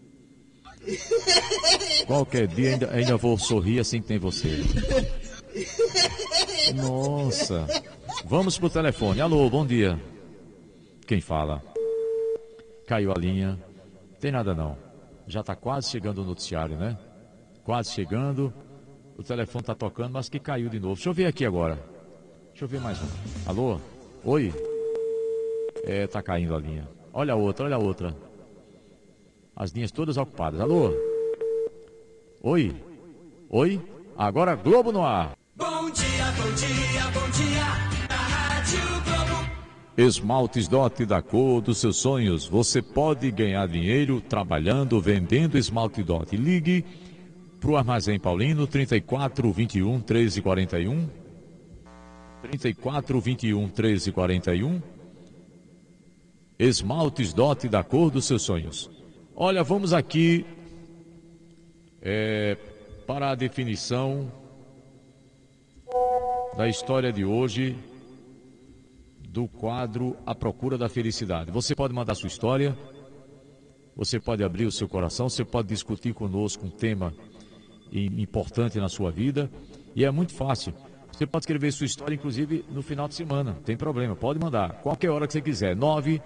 Qualquer dia ainda, ainda vou sorrir assim que tem você. Nossa, Vamos pro telefone. Alô, bom dia. Quem fala? Caiu a linha. Tem nada não. Já está quase chegando o noticiário, né? Quase chegando. O telefone está tocando, mas que caiu de novo. Deixa eu ver aqui agora. Deixa eu ver mais um. Alô? Oi? É, tá caindo a linha. Olha a outra, olha a outra. As linhas todas ocupadas. Alô? Oi? Oi? Agora Globo no ar. Bom dia, bom dia, bom dia, na Rádio Globo. Esmaltes Dot da cor dos seus sonhos. Você pode ganhar dinheiro trabalhando, vendendo esmalte Dot. Ligue pro Armazém Paulino, trinta e quatro, vinte e um, treze, quarenta e um. trinta e quatro, vinte e um, treze, quarenta e um. Esmaltes Dot da cor dos seus sonhos. Olha, vamos aqui é, para a definição da história de hoje do quadro A Procura da Felicidade. Você pode mandar sua história, você pode abrir o seu coração, você pode discutir conosco um tema importante na sua vida, e é muito fácil. Você pode escrever sua história, inclusive, no final de semana, não tem problema, pode mandar, qualquer hora que você quiser. nove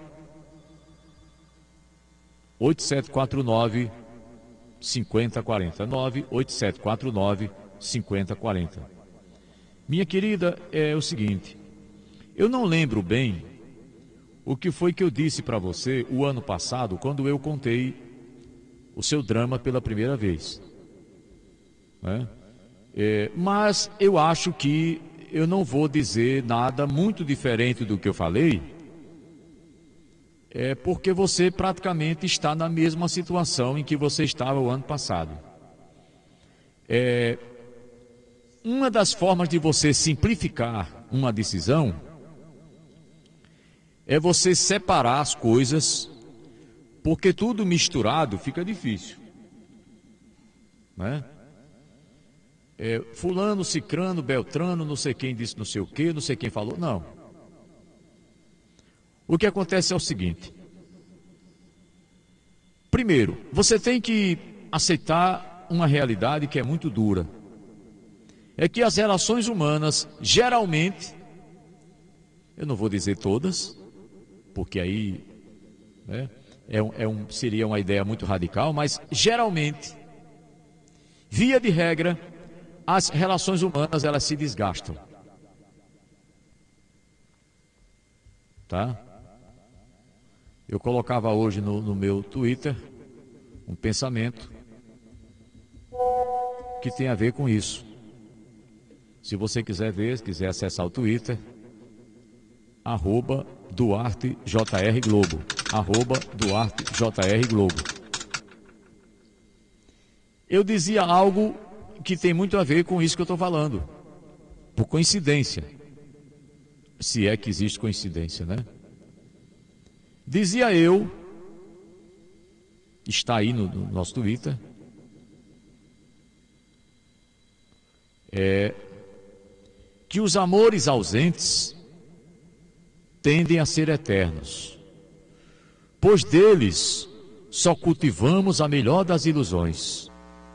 oito sete quatro nove, cinco zero quatro zero, nove oito sete quatro nove, cinco zero quatro zero. Minha querida, é o seguinte, eu não lembro bem o que foi que eu disse para você o ano passado, quando eu contei o seu drama pela primeira vez, né? É, mas eu acho que eu não vou dizer nada muito diferente do que eu falei, é porque você praticamente está na mesma situação em que você estava o ano passado. É, uma das formas de você simplificar uma decisão é você separar as coisas, porque tudo misturado fica difícil, né? É, fulano, cicrano, beltrano, não sei quem disse não sei o que, não sei quem falou, não. O que acontece é o seguinte: primeiro, você tem que aceitar uma realidade que é muito dura. É que as relações humanas, geralmente, eu não vou dizer todas, porque aí, né, é um, é um, seria uma ideia muito radical, mas geralmente, via de regra, as relações humanas, elas se desgastam. Tá? Eu colocava hoje no, no meu Twitter um pensamento que tem a ver com isso. Se você quiser ver, se quiser acessar o Twitter, arroba Duarte J R Globo, arroba Duarte J R Globo. Eu dizia algo que tem muito a ver com isso que eu estou falando, por coincidência, se é que existe coincidência, né? Dizia eu, está aí no, no nosso Twitter, é, que os amores ausentes tendem a ser eternos, pois deles só cultivamos a melhor das ilusões.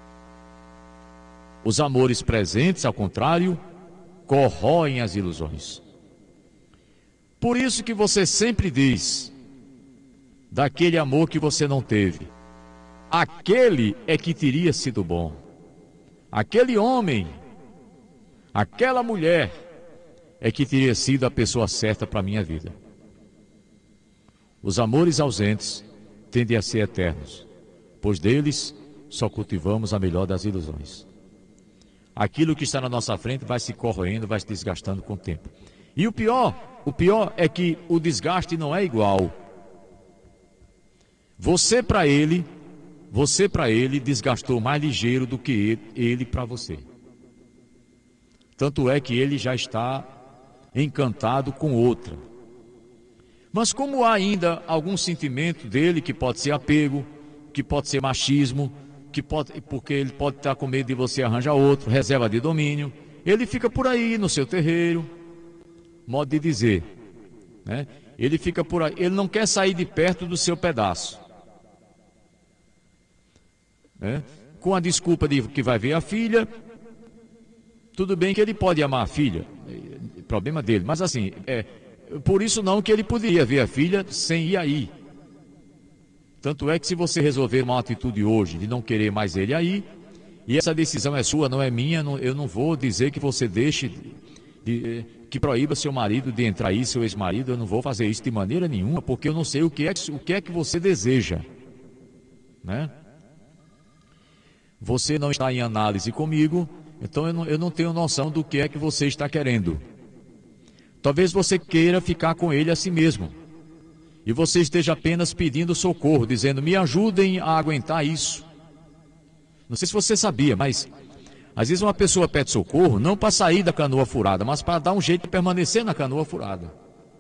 Os amores presentes, ao contrário, corroem as ilusões. Por isso que você sempre diz daquele amor que você não teve, aquele é que teria sido bom, aquele homem, aquela mulher é que teria sido a pessoa certa para a minha vida. Os amores ausentes tendem a ser eternos, pois deles só cultivamos a melhor das ilusões. Aquilo que está na nossa frente vai se corroendo, vai se desgastando com o tempo. E o pior, o pior é que o desgaste não é igual. Você para ele, você para ele desgastou mais ligeiro do que ele, ele para você. Tanto é que ele já está encantado com outra. Mas como há ainda algum sentimento dele que pode ser apego, que pode ser machismo, que pode, porque ele pode estar com medo de você arranjar outro, reserva de domínio, ele fica por aí no seu terreiro, modo de dizer, né? Ele fica por aí, ele não quer sair de perto do seu pedaço, né? Com a desculpa de que vai ver a filha. Tudo bem que ele pode amar a filha, problema dele. Mas assim, é, por isso não que ele poderia ver a filha sem ir aí. Tanto é que se você resolver uma atitude hoje de não querer mais ele aí, e essa decisão é sua, não é minha, não, eu não vou dizer que você deixe, de, de, que proíba seu marido de entrar aí, seu ex-marido, eu não vou fazer isso de maneira nenhuma, porque eu não sei o que é, o que, é que você deseja, né? Você não está em análise comigo, então eu não, eu não tenho noção do que é que você está querendo. Talvez você queira ficar com ele a si mesmo. E você esteja apenas pedindo socorro, dizendo, me ajudem a aguentar isso. Não sei se você sabia, mas às vezes uma pessoa pede socorro não para sair da canoa furada, mas para dar um jeito de permanecer na canoa furada.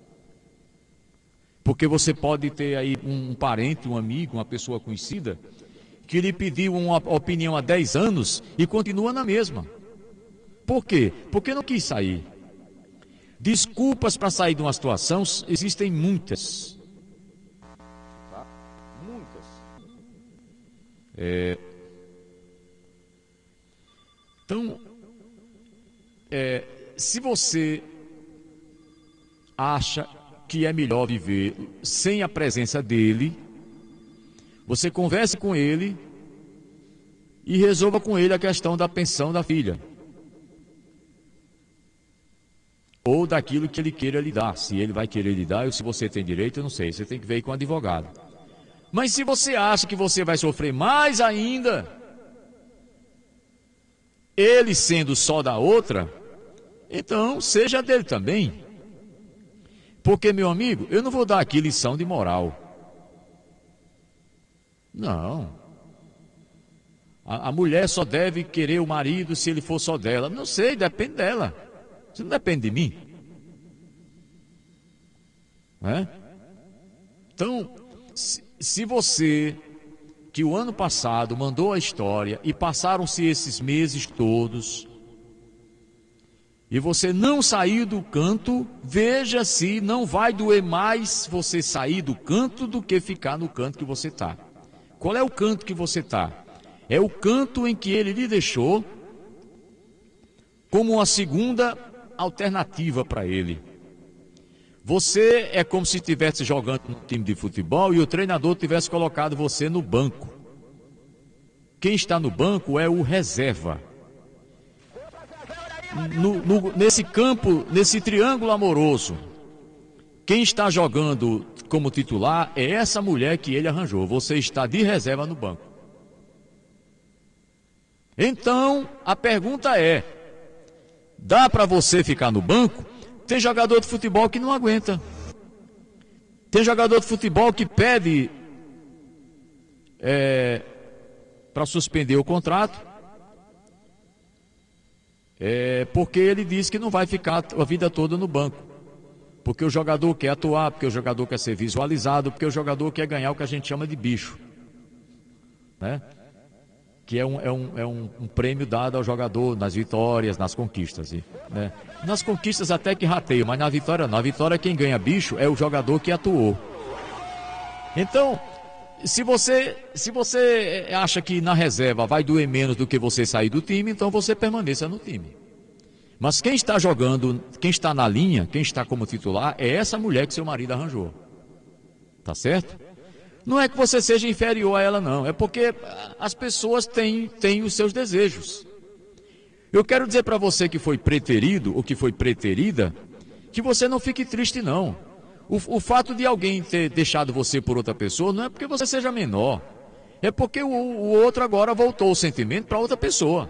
Porque você pode ter aí um parente, um amigo, uma pessoa conhecida, que lhe pediu uma opinião há dez anos e continua na mesma. Por quê? Porque não quis sair. Desculpas para sair de uma situação existem muitas. Tá? Muitas. É... Então, é, se você acha que é melhor viver sem a presença dele, você converse com ele e resolva com ele a questão da pensão da filha. Ou daquilo que ele queira lhe dar. Se ele vai querer lhe dar, ou se você tem direito, eu não sei. Você tem que ver aí com o advogado. Mas se você acha que você vai sofrer mais ainda, ele sendo só da outra, então seja dele também. Porque, meu amigo, eu não vou dar aqui lição de moral. Não. A, a mulher só deve querer o marido se ele for só dela. Não sei, depende dela. Isso não depende de mim. É? Então, se, se você, que o ano passado mandou a história e passaram-se esses meses todos, e você não saiu do canto, veja se não vai doer mais você sair do canto do que ficar no canto que você está. Qual é o canto que você está? É o canto em que ele lhe deixou como uma segunda alternativa para ele. Você é como se estivesse jogando no time de futebol e o treinador tivesse colocado você no banco. Quem está no banco é o reserva. No, no, nesse campo, nesse triângulo amoroso, quem está jogando como titular é essa mulher que ele arranjou. Você está de reserva no banco. Então, a pergunta é, dá para você ficar no banco? Tem jogador de futebol que não aguenta. Tem jogador de futebol que pede é, para suspender o contrato, é, porque ele diz que não vai ficar a vida toda no banco. Porque o jogador quer atuar, porque o jogador quer ser visualizado, porque o jogador quer ganhar o que a gente chama de bicho, né? Que é, um, é, um, é um, um prêmio dado ao jogador nas vitórias, nas conquistas, né? Nas conquistas até que rateio, mas na vitória não. Na vitória quem ganha bicho é o jogador que atuou. Então, se você, se você acha que na reserva vai doer menos do que você sair do time, então você permaneça no time. Mas quem está jogando, quem está na linha, quem está como titular, é essa mulher que seu marido arranjou. Tá certo? Não é que você seja inferior a ela, não. É porque as pessoas têm, têm os seus desejos. Eu quero dizer para você que foi preterido, ou que foi preterida, que você não fique triste, não. O, o fato de alguém ter deixado você por outra pessoa não é porque você seja menor. É porque o, o outro agora voltou o sentimento para outra pessoa.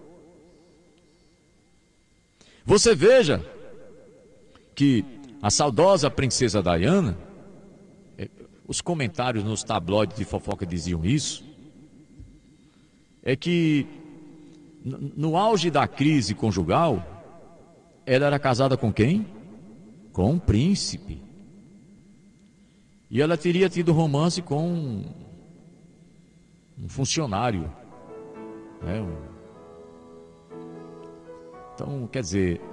Você veja que a saudosa princesa Diana, os comentários nos tabloides de fofoca diziam isso, é que no auge da crise conjugal, ela era casada com quem? Com um príncipe. E ela teria tido romance com um, um funcionário, né? Um, Então, quer dizer,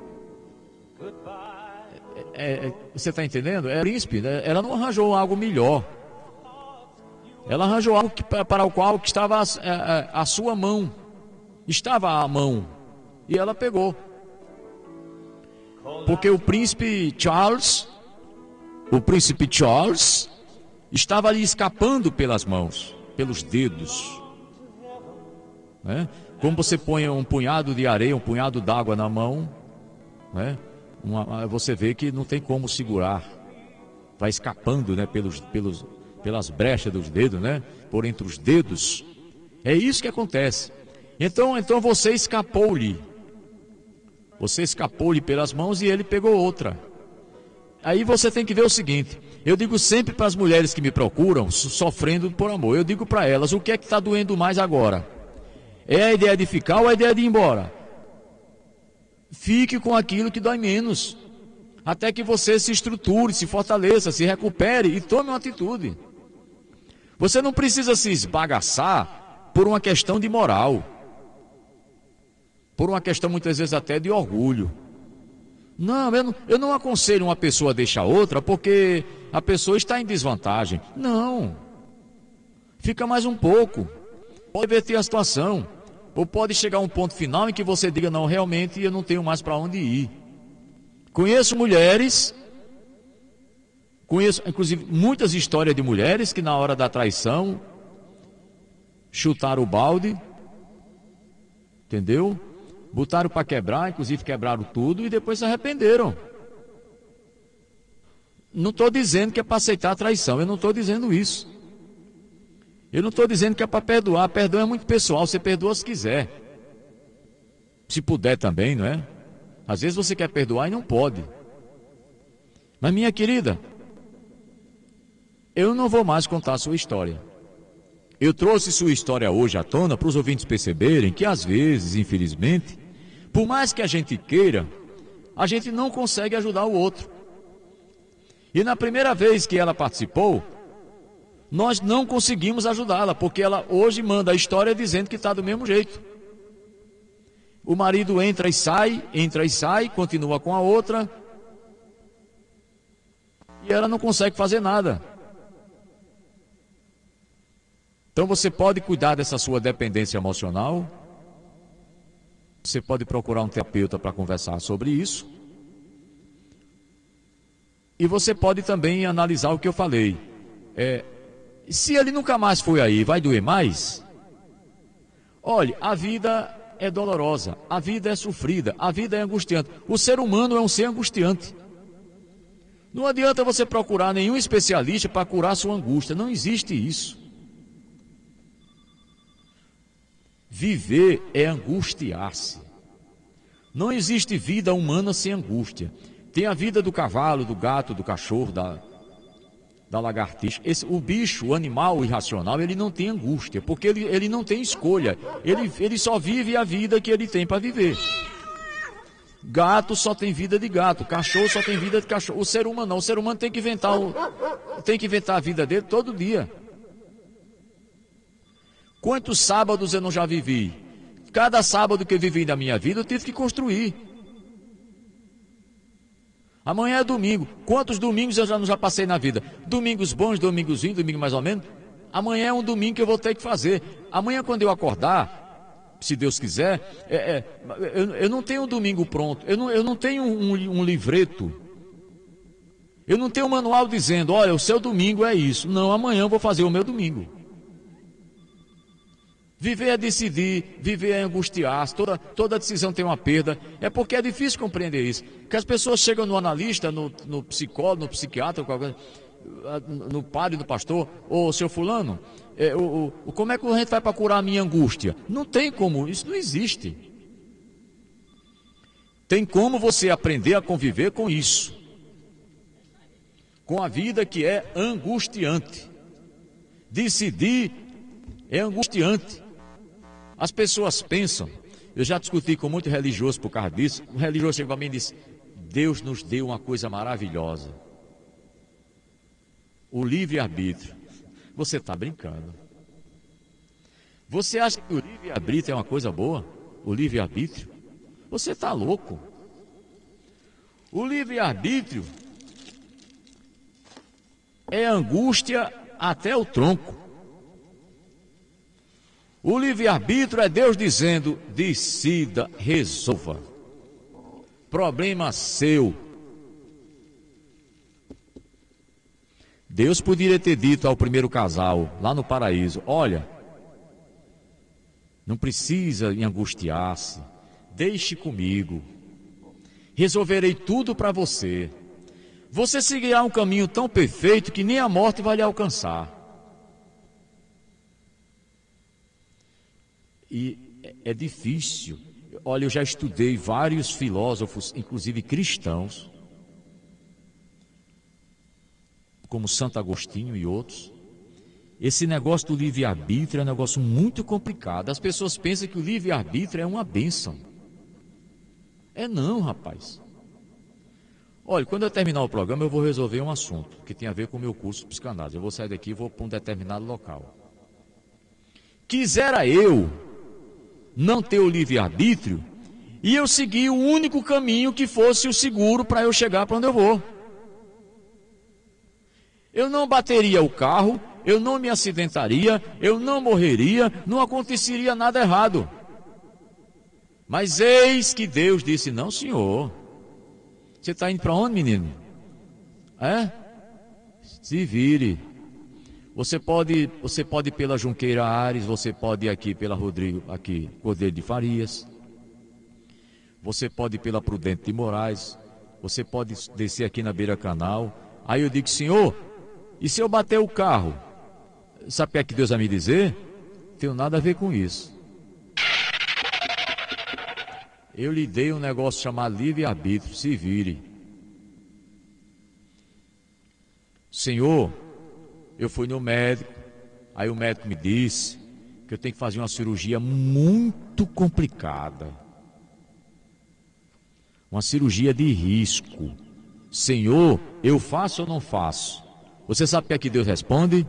é, é, você está entendendo? É príncipe, né? Ela não arranjou algo melhor. Ela arranjou algo que, para o qual que estava a, a, a sua mão. Estava à mão. E ela pegou. Porque o príncipe Charles, o príncipe Charles, estava ali escapando pelas mãos, pelos dedos. Né? Como você põe um punhado de areia, um punhado d'água na mão, né? Uma, você vê que não tem como segurar. Vai escapando, né? pelos, pelos, pelas brechas dos dedos, né? Por entre os dedos. É isso que acontece. Então, então você escapou-lhe. Você escapou-lhe pelas mãos e ele pegou outra. Aí você tem que ver o seguinte. Eu digo sempre para as mulheres que me procuram, sofrendo por amor. Eu digo para elas, o que é que está doendo mais agora? É a ideia de ficar ou a ideia de ir embora? Fique com aquilo que dói menos. Até que você se estruture, se fortaleça, se recupere e tome uma atitude. Você não precisa se esbagaçar por uma questão de moral. Por uma questão muitas vezes até de orgulho. Não, eu não, eu não aconselho uma pessoa a deixar outra porque a pessoa está em desvantagem. Não. Fica mais um pouco. Pode reverter a situação. Ou pode chegar a um ponto final em que você diga, não, realmente eu não tenho mais para onde ir. Conheço mulheres, conheço inclusive muitas histórias de mulheres que na hora da traição chutaram o balde, entendeu? Botaram para quebrar, inclusive quebraram tudo e depois se arrependeram. Não estou dizendo que é para aceitar a traição, eu não estou dizendo isso. Eu não estou dizendo que é para perdoar, perdão é muito pessoal, você perdoa se quiser. Se puder também, não é? Às vezes você quer perdoar e não pode. Mas minha querida, eu não vou mais contar a sua história. Eu trouxe sua história hoje à tona para os ouvintes perceberem que às vezes, infelizmente, por mais que a gente queira, a gente não consegue ajudar o outro. E na primeira vez que ela participou, nós não conseguimos ajudá-la, porque ela hoje manda a história dizendo que está do mesmo jeito. O marido entra e sai, entra e sai, continua com a outra, e ela não consegue fazer nada. Então você pode cuidar dessa sua dependência emocional, você pode procurar um terapeuta para conversar sobre isso, e você pode também analisar o que eu falei. É, se ele nunca mais foi aí, vai doer mais? Olhe, a vida é dolorosa, a vida é sofrida, a vida é angustiante. O ser humano é um ser angustiante. Não adianta você procurar nenhum especialista para curar sua angústia, não existe isso. Viver é angustiar-se. Não existe vida humana sem angústia. Tem a vida do cavalo, do gato, do cachorro, da, da lagartixa. Esse, o bicho, o animal irracional, ele não tem angústia, porque ele, ele não tem escolha. Ele, ele só vive a vida que ele tem para viver. Gato só tem vida de gato, cachorro só tem vida de cachorro. O ser humano não, o ser humano tem que inventar, o, tem que inventar a vida dele todo dia. Quantos sábados eu não já vivi? Cada sábado que eu vivi na minha vida eu tive que construir. Amanhã é domingo. Quantos domingos eu já não já passei na vida? Domingos bons, domingos ruins, domingo mais ou menos. Amanhã é um domingo que eu vou ter que fazer. Amanhã quando eu acordar, se Deus quiser, é, é, eu, eu não tenho um domingo pronto. Eu não, eu não tenho um, um livreto. Eu não tenho um manual dizendo, olha, o seu domingo é isso. Não, amanhã eu vou fazer o meu domingo. Viver é decidir, viver é angustiar-se, toda, toda decisão tem uma perda. É porque é difícil compreender isso. Que as pessoas chegam no analista, no, no psicólogo, no psiquiatra, no padre, no pastor, ô seu fulano, é, o, o, como é que a gente vai para curar a minha angústia? Não tem como, isso não existe. Tem como você aprender a conviver com isso. Com a vida que é angustiante. Decidir é angustiante. As pessoas pensam, eu já discuti com muito religioso por causa disso, um religioso chegou a mim e disse, Deus nos deu uma coisa maravilhosa, o livre-arbítrio. Você está brincando. Você acha que o livre-arbítrio é uma coisa boa? O livre-arbítrio? Você está louco. O livre-arbítrio é angústia até o tronco. O livre-arbítrio é Deus dizendo, decida, resolva. Problema seu. Deus poderia ter dito ao primeiro casal, lá no paraíso, olha, não precisa angustiar-se, deixe comigo, resolverei tudo para você. Você seguirá um caminho tão perfeito que nem a morte vai lhe alcançar. E é difícil. Olha, eu já estudei vários filósofos, inclusive cristãos, como Santo Agostinho e outros. Esse negócio do livre-arbítrio é um negócio muito complicado. As pessoas pensam que o livre-arbítrio é uma bênção. É não, rapaz. Olha, quando eu terminar o programa, eu vou resolver um assunto que tem a ver com o meu curso de psicanálise. Eu vou sair daqui e vou para um determinado local. Quisera eu não ter o livre-arbítrio e eu seguir o único caminho que fosse o seguro para eu chegar para onde eu vou. Eu não bateria o carro, eu não me acidentaria, eu não morreria, não aconteceria nada errado. Mas eis que Deus disse, não senhor, você está indo para onde, menino? É? Se vire. Você pode, você pode ir pela Junqueira Ares, você pode ir aqui pela Rodrigo, aqui, Cordeiro de Farias. Você pode ir pela Prudente de Moraes, você pode descer aqui na Beira Canal. Aí eu digo, senhor, e se eu bater o carro? Sabe o que é que Deus vai me dizer? Não tenho nada a ver com isso. Eu lhe dei um negócio chamado livre-arbítrio, se vire. Senhor, eu fui no médico, aí o médico me disse que eu tenho que fazer uma cirurgia muito complicada. Uma cirurgia de risco. Senhor, eu faço ou não faço? Você sabe o que é que Deus responde?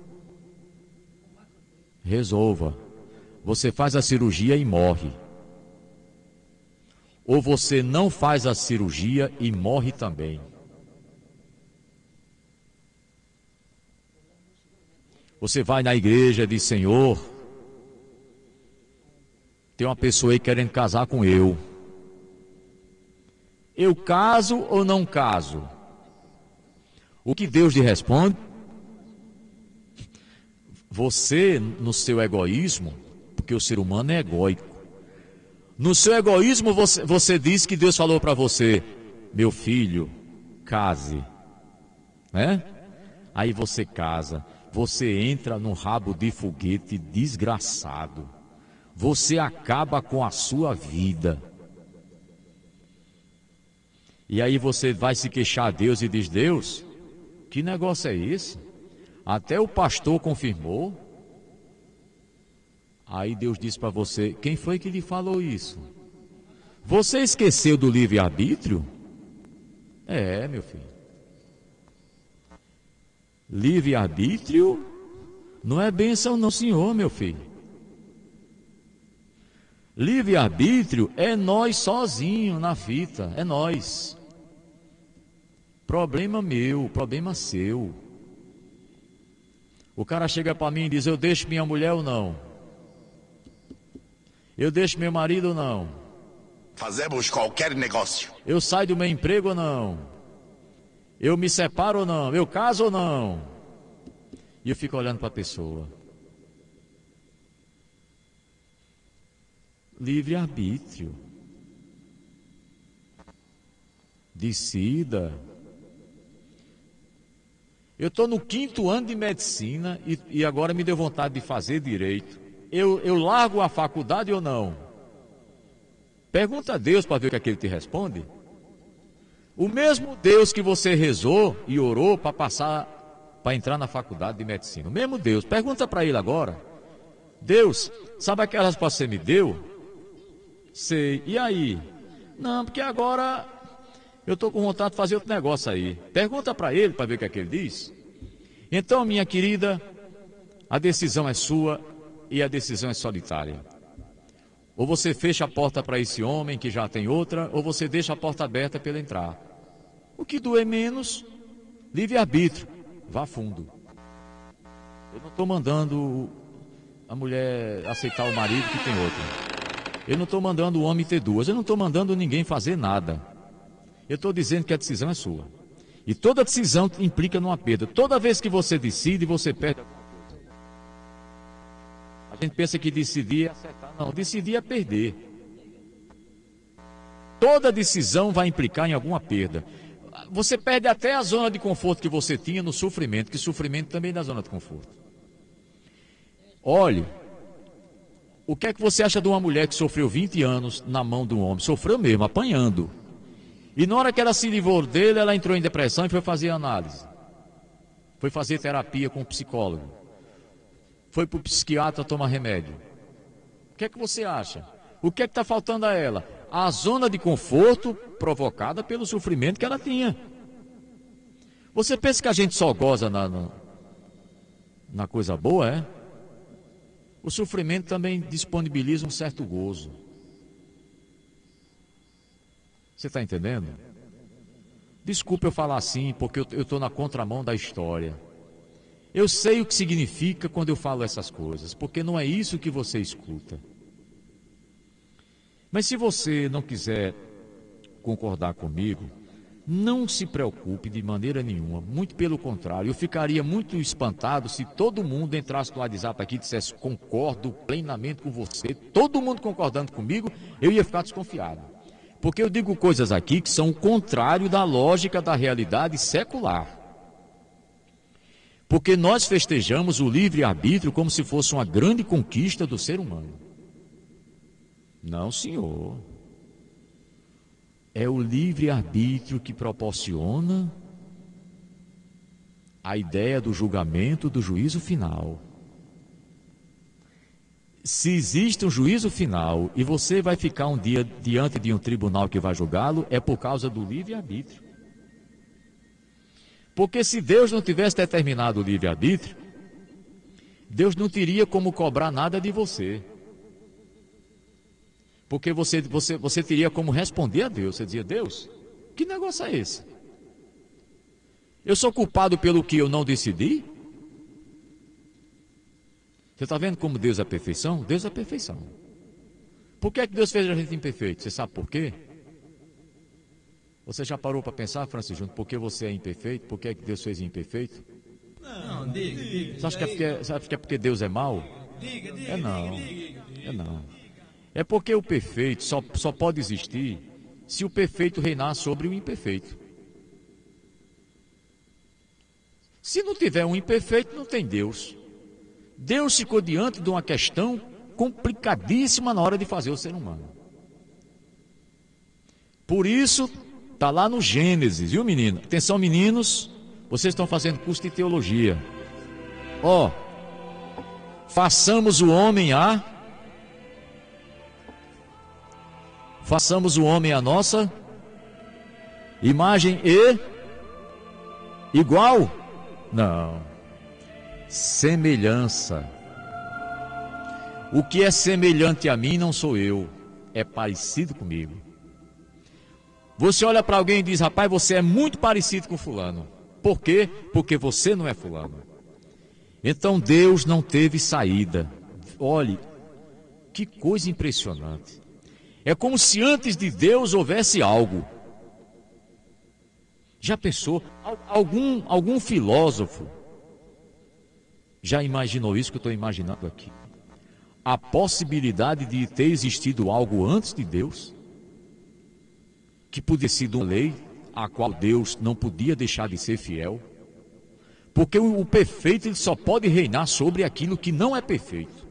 Resolva. Você faz a cirurgia e morre. Ou você não faz a cirurgia e morre também. Você vai na igreja e diz, Senhor, tem uma pessoa aí querendo casar com eu. Eu caso ou não caso? O que Deus lhe responde? Você, no seu egoísmo, porque o ser humano é egóico, no seu egoísmo você, você diz que Deus falou para você, meu filho, case, né? Aí você casa, você entra num rabo de foguete desgraçado, você acaba com a sua vida. E aí você vai se queixar a Deus e diz, Deus, que negócio é esse? Até o pastor confirmou. Aí Deus disse para você, quem foi que lhe falou isso? Você esqueceu do livre-arbítrio? É, meu filho. Livre-arbítrio não é bênção não, senhor, meu filho. Livre-arbítrio é nós sozinhos na fita, é nós. Problema meu, problema seu. O cara chega para mim e diz, eu deixo minha mulher ou não? Eu deixo meu marido ou não? Fazemos qualquer negócio. Eu saio do meu emprego ou não? Eu me separo ou não? Eu caso ou não? E eu fico olhando para a pessoa. Livre-arbítrio. Decida. Eu estou no quinto ano de medicina e, e agora me deu vontade de fazer direito. Eu, eu largo a faculdade ou não? Pergunta a Deus para ver o que é que ele te responde. O mesmo Deus que você rezou e orou para passar, para entrar na faculdade de medicina. O mesmo Deus. Pergunta para ele agora. Deus, sabe aquela resposta que você me deu? Sei. E aí? Não, porque agora eu estou com vontade de fazer outro negócio aí. Pergunta para ele para ver o que é que ele diz. Então, minha querida, a decisão é sua e a decisão é solitária. Ou você fecha a porta para esse homem que já tem outra, ou você deixa a porta aberta para ele entrar. O que doer menos, livre-arbítrio, vá fundo. Eu não estou mandando a mulher aceitar o marido que tem outra. Eu não estou mandando o homem ter duas. Eu não estou mandando ninguém fazer nada. Eu estou dizendo que a decisão é sua. E toda decisão implica numa perda. Toda vez que você decide, você perde. A gente pensa que decidir é acertar. Não, decidir é perder. Toda decisão vai implicar em alguma perda. Você perde até a zona de conforto que você tinha no sofrimento, que sofrimento também é da zona de conforto. Olhe, o que é que você acha de uma mulher que sofreu vinte anos na mão de um homem? Sofreu mesmo, apanhando. E na hora que ela se livrou dele, ela entrou em depressão e foi fazer análise. Foi fazer terapia com o psicólogo. Foi para o psiquiatra tomar remédio. O que é que você acha? O que é que está faltando a ela? A zona de conforto provocada pelo sofrimento que ela tinha. Você pensa que a gente só goza na, na, na coisa boa, é? O sofrimento também disponibiliza um certo gozo. Você está entendendo? Desculpa eu falar assim, porque eu estou na contramão da história. Eu sei o que significa quando eu falo essas coisas, porque não é isso que você escuta. Mas se você não quiser concordar comigo, não se preocupe de maneira nenhuma. Muito pelo contrário, eu ficaria muito espantado se todo mundo entrasse no WhatsApp aqui e dissesse concordo plenamente com você, todo mundo concordando comigo, eu ia ficar desconfiado. Porque eu digo coisas aqui que são o contrário da lógica da realidade secular. Porque nós festejamos o livre-arbítrio como se fosse uma grande conquista do ser humano. Não, senhor. É o livre-arbítrio que proporciona a ideia do julgamento, do juízo final. Se existe um juízo final e você vai ficar um dia diante de um tribunal que vai julgá-lo, é por causa do livre-arbítrio. Porque se Deus não tivesse determinado o livre-arbítrio, Deus não teria como cobrar nada de você. Porque você, você, você teria como responder a Deus. Você dizia, Deus, que negócio é esse? Eu sou culpado pelo que eu não decidi? Você está vendo como Deus é perfeição? Deus é perfeição. Por que é que Deus fez a gente imperfeito? Você sabe por quê? Você já parou para pensar, Francis Júnior, por que você é imperfeito? Por que é que Deus fez imperfeito? Não, diga, diga. Você acha que é porque, você acha que é porque Deus é mau? Diga, diga, É não. diga, diga, diga. É não. É porque o perfeito só, só pode existir se o perfeito reinar sobre o imperfeito. Se não tiver um imperfeito, não tem Deus. Deus ficou diante de uma questão complicadíssima na hora de fazer o ser humano. Por isso, está lá no Gênesis, viu menino? Atenção meninos, vocês estão fazendo curso de teologia. Ó, façamos o homem a... Façamos o homem a nossa imagem e... Igual? Não. Semelhança. O que é semelhante a mim não sou eu, é parecido comigo. Você olha para alguém e diz, rapaz, você é muito parecido com fulano. Por quê? Porque você não é fulano. Então Deus não teve saída. Olhe, que coisa impressionante. É como se antes de Deus houvesse algo. Já pensou? Algum, algum filósofo já imaginou isso que eu estou imaginando aqui? A possibilidade de ter existido algo antes de Deus, que podia ser uma lei, a qual Deus não podia deixar de ser fiel, porque o, o perfeito ele só pode reinar sobre aquilo que não é perfeito.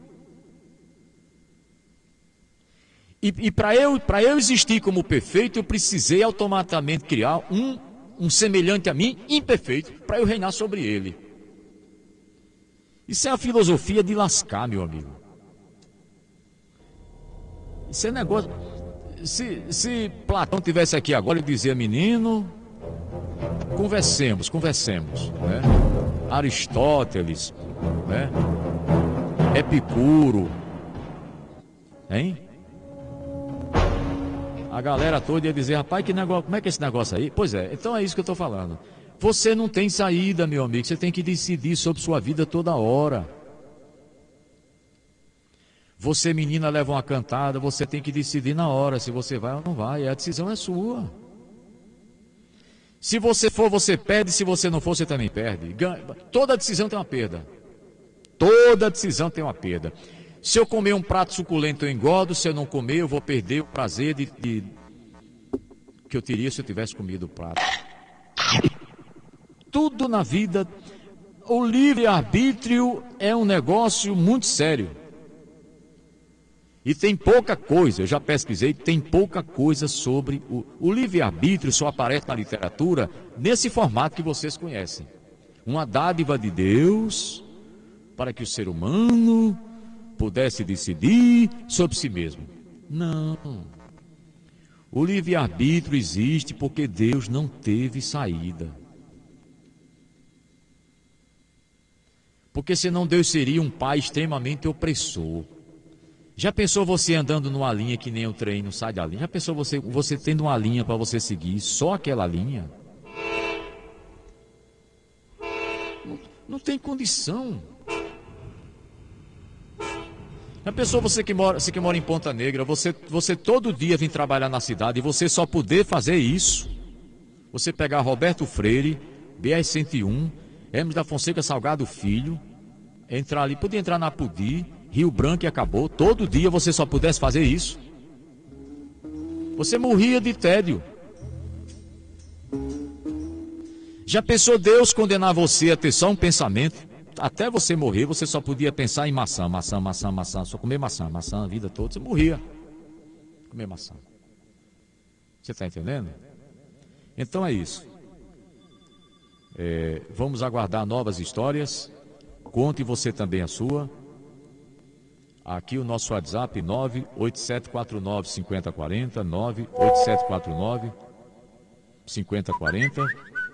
E, e para eu, para eu existir como perfeito, eu precisei automaticamente criar um, um semelhante a mim, imperfeito, para eu reinar sobre ele. Isso é a filosofia de lascar, meu amigo. Isso é negócio... Se, se Platão tivesse aqui agora, ele dizia, menino, conversemos, conversemos, né? Aristóteles, né? Epicuro, hein? A galera toda ia dizer, rapaz, que negócio, como é que é esse negócio aí? Pois é, então é isso que eu estou falando. Você não tem saída, meu amigo, você tem que decidir sobre sua vida toda hora. Você, menina, leva uma cantada, você tem que decidir na hora se você vai ou não vai, a decisão é sua. Se você for, você perde. Se você não for, você também perde. Toda decisão tem uma perda. Toda decisão tem uma perda. Se eu comer um prato suculento, eu engordo. Se eu não comer, eu vou perder o prazer de, de... que eu teria se eu tivesse comido o prato. Tudo na vida, o livre-arbítrio é um negócio muito sério. E tem pouca coisa, eu já pesquisei, tem pouca coisa sobre o, o livre-arbítrio, só aparece na literatura nesse formato que vocês conhecem. Uma dádiva de Deus para que o ser humano pudesse decidir sobre si mesmo. Não. O livre-arbítrio existe porque Deus não teve saída. Porque senão Deus seria um pai extremamente opressor. Já pensou você andando numa linha que nem o trem não sai da linha? Já pensou você, você tendo uma linha para você seguir, só aquela linha? Não, não tem condição. Já pensou você que mora, você que mora em Ponta Negra, você, você todo dia vem trabalhar na cidade e você só poder fazer isso? Você pegar Roberto Freire, B R cento e um, Hermes da Fonseca Salgado Filho, entrar ali, podia entrar na Pudi, Rio Branco e acabou. Todo dia você só pudesse fazer isso. Você morria de tédio. Já pensou Deus condenar você a ter só um pensamento? Até você morrer, você só podia pensar em maçã, maçã, maçã, maçã, só comer maçã, maçã a vida toda, você morria. Comer maçã. Você está entendendo? Então é isso. É, vamos aguardar novas histórias. Conte você também a sua. Aqui o nosso WhatsApp nove oito sete quatro nove cinco zero quatro zero, nove oito sete quatro nove cinco zero quatro zero.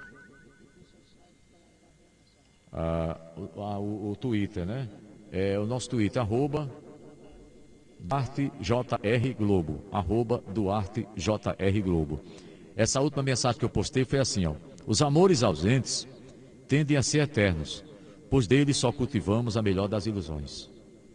Ah, o, a, o, o Twitter, né? É o nosso Twitter, arroba Duarte J R Globo, arroba Duarte J R Globo. Essa última mensagem que eu postei foi assim, ó: os amores ausentes tendem a ser eternos, pois deles só cultivamos a melhor das ilusões.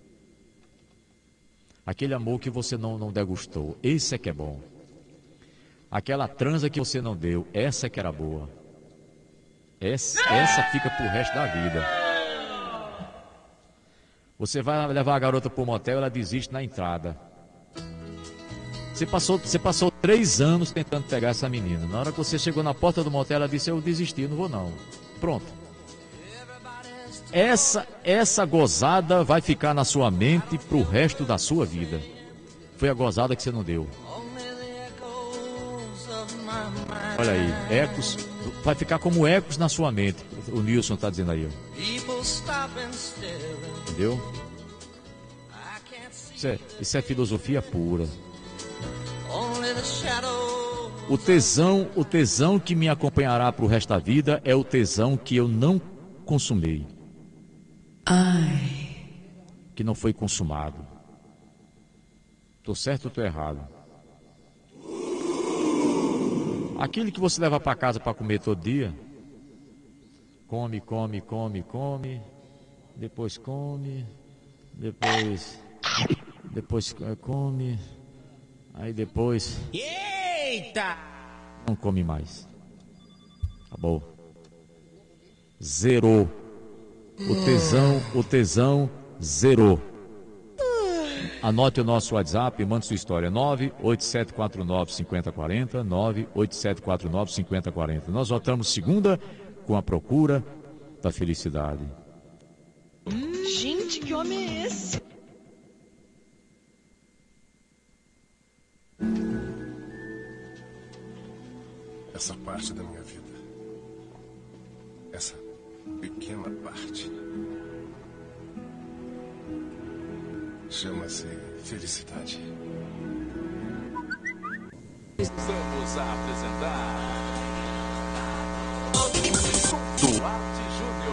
Aquele amor que você não, não degustou, esse é que é bom. Aquela transa que você não deu, essa é que era boa. Essa, essa fica pro resto da vida. Você vai levar a garota pro motel, ela desiste na entrada. Você passou, você passou três anos tentando pegar essa menina. Na hora que você chegou na porta do motel, ela disse: eu desisti, não vou não. Pronto. Essa, essa gozada vai ficar na sua mente pro resto da sua vida. Foi a gozada que você não deu. Olha aí, ecos, vai ficar como ecos na sua mente. O Nilson está dizendo aí. Entendeu? Isso é, isso é filosofia pura. O tesão, o tesão que me acompanhará pro resto da vida é o tesão que eu não consumei. Ai. Que não foi consumado. Tô certo ou tô errado? Aquele que você leva para casa para comer todo dia, come, come, come, come, depois come, depois, depois come, aí depois, eita, não come mais. Acabou. Zerou. O tesão, o tesão zerou. Anote o nosso WhatsApp e mande sua história. nove oito sete quatro nove cinco zero quatro zero, nove oito sete quatro nove cinco zero quatro zero. Nós voltamos segunda com a procura da felicidade. Hum, gente, que homem é esse? Essa parte da minha vida, essa pequena parte, chama-se felicidade. Vamos apresentar Duarte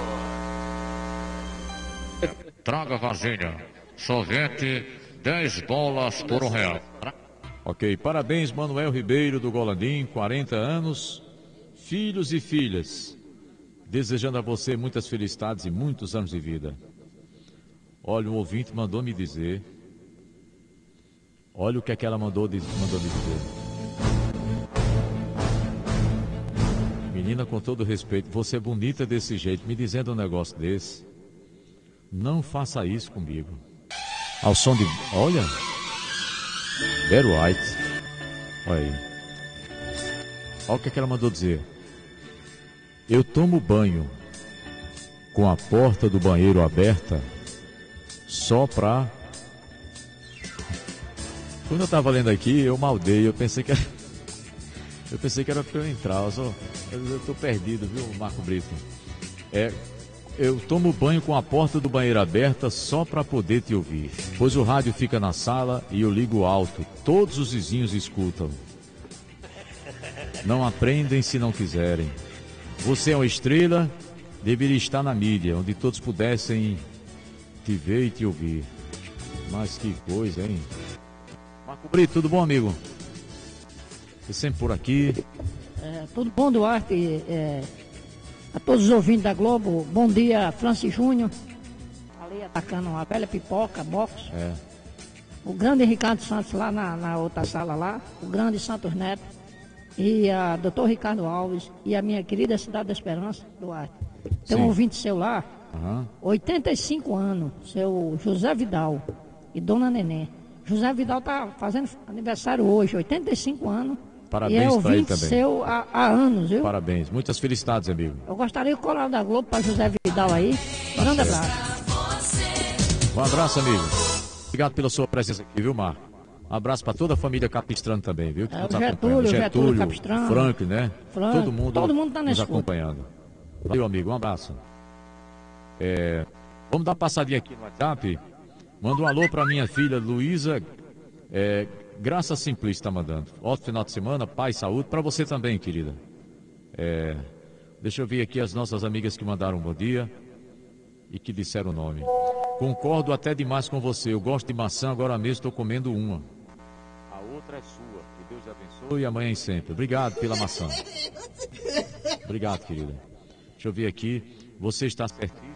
Júnior. Traga vasilha, sorvete, dez bolas por um real. Ok, parabéns Manuel Ribeiro do Golandim, quarenta anos, filhos e filhas, desejando a você muitas felicidades e muitos anos de vida. Olha, um ouvinte mandou me dizer, olha o que é que ela mandou, mandou me dizer. menina, com todo respeito, você é bonita desse jeito, me dizendo um negócio desse. Não faça isso comigo. Ao som de... Olha. Barry White. Olha aí. Olha o que, é que ela mandou dizer. Eu tomo banho com a porta do banheiro aberta só pra... Quando eu tava lendo aqui, eu maldei, eu pensei que era... Eu pensei que era pra eu entrar, eu, só... eu tô perdido, viu, Marco Brito? É... Eu tomo banho com a porta do banheiro aberta só para poder te ouvir, pois o rádio fica na sala e eu ligo alto, todos os vizinhos escutam. Não aprendem se não quiserem. Você é uma estrela, deveria estar na mídia, onde todos pudessem te ver e te ouvir. Mas que coisa, hein? Marco Brito, tudo bom, amigo? Você sempre por aqui. É, tudo bom, Duarte? É... A todos os ouvintes da Globo, bom dia, Francis Júnior, ali atacando a velha pipoca, box. É. O grande Ricardo Santos lá na, na outra sala lá, o grande Santos Neto, e a doutor Ricardo Alves, e a minha querida Cidade da Esperança, Duarte. Tem um ouvinte seu lá, uhum. oitenta e cinco anos, seu José Vidal e Dona Neném. José Vidal tá fazendo aniversário hoje, oitenta e cinco anos. Parabéns e é para ele ouvinte também. seu há, há anos, viu? Parabéns, muitas felicidades, amigo. Eu gostaria que o coral da Globo para José Vidal aí. Grande abraço. Um abraço, amigo. Obrigado pela sua presença aqui, viu, Marco? Um abraço para toda a família Capistrano também, viu? Que É, nos o Getúlio, acompanha. Getúlio, Getúlio Capistrano. Franklin, né? Franklin, todo mundo, todo mundo tá nos nesse acompanhando. Valeu, amigo, um abraço. É, vamos dar uma passadinha aqui no WhatsApp. Manda um alô para minha filha Luísa. É, Graça Simplício está mandando. Ótimo final de semana, paz, saúde. Para você também, querida. É, deixa eu ver aqui as nossas amigas que mandaram um bom dia e que disseram o nome. Concordo até demais com você. Eu gosto de maçã, agora mesmo estou comendo uma. A outra é sua. Que Deus te abençoe e amanhã e sempre. Obrigado pela maçã. Obrigado, querida. Deixa eu ver aqui. Você está certíssimo.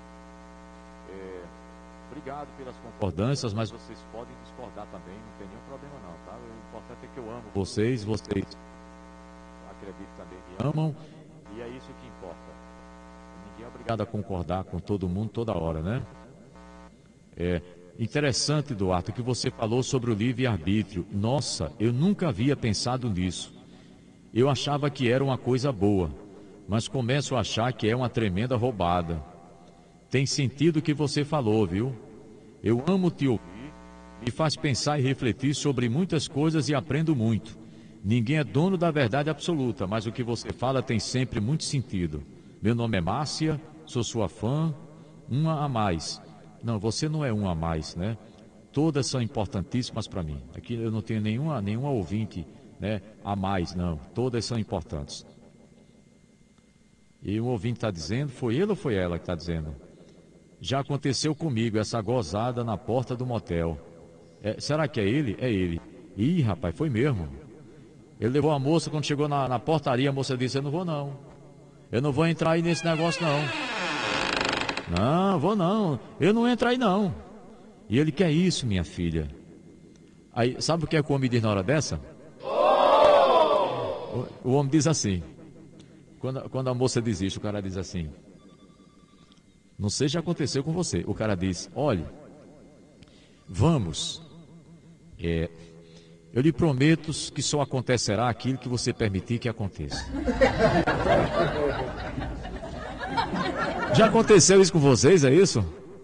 É, obrigado pelas concordâncias, mas vocês podem discordar também. Não tem nenhum problema não, tá? O importante é que eu amo vocês. Vocês, acredito, também me amam. E é isso que importa. Ninguém é obrigado a concordar com todo mundo toda hora, né? É interessante, Eduardo, que você falou sobre o livre-arbítrio. Nossa, eu nunca havia pensado nisso. Eu achava que era uma coisa boa, mas começo a achar que é uma tremenda roubada. Tem sentido o que você falou, viu? Eu amo te ouvir, me faz pensar e refletir sobre muitas coisas e aprendo muito. Ninguém é dono da verdade absoluta, mas o que você fala tem sempre muito sentido. Meu nome é Márcia, sou sua fã, uma a mais. Não, você não é uma a mais, né? Todas são importantíssimas para mim. Aqui eu não tenho nenhuma, nenhuma ouvinte, né, a mais, não. Todas são importantes. E o ouvinte está dizendo, foi ele ou foi ela que está dizendo? Já aconteceu comigo essa gozada na porta do motel. É, será que é ele? É ele. Ih, rapaz, foi mesmo. Ele levou a moça, quando chegou na, na portaria, a moça disse, eu não vou não. Eu não vou entrar aí nesse negócio não. Não, vou não. Eu não entro aí não. E ele, que é isso, minha filha? Aí, sabe o que é que o homem diz na hora dessa? O, o homem diz assim. Quando, quando a moça diz isso, o cara diz assim. Não sei se aconteceu com você. O cara diz, olha, vamos. É, eu lhe prometo que só acontecerá aquilo que você permitir que aconteça. Já aconteceu isso com vocês, é isso?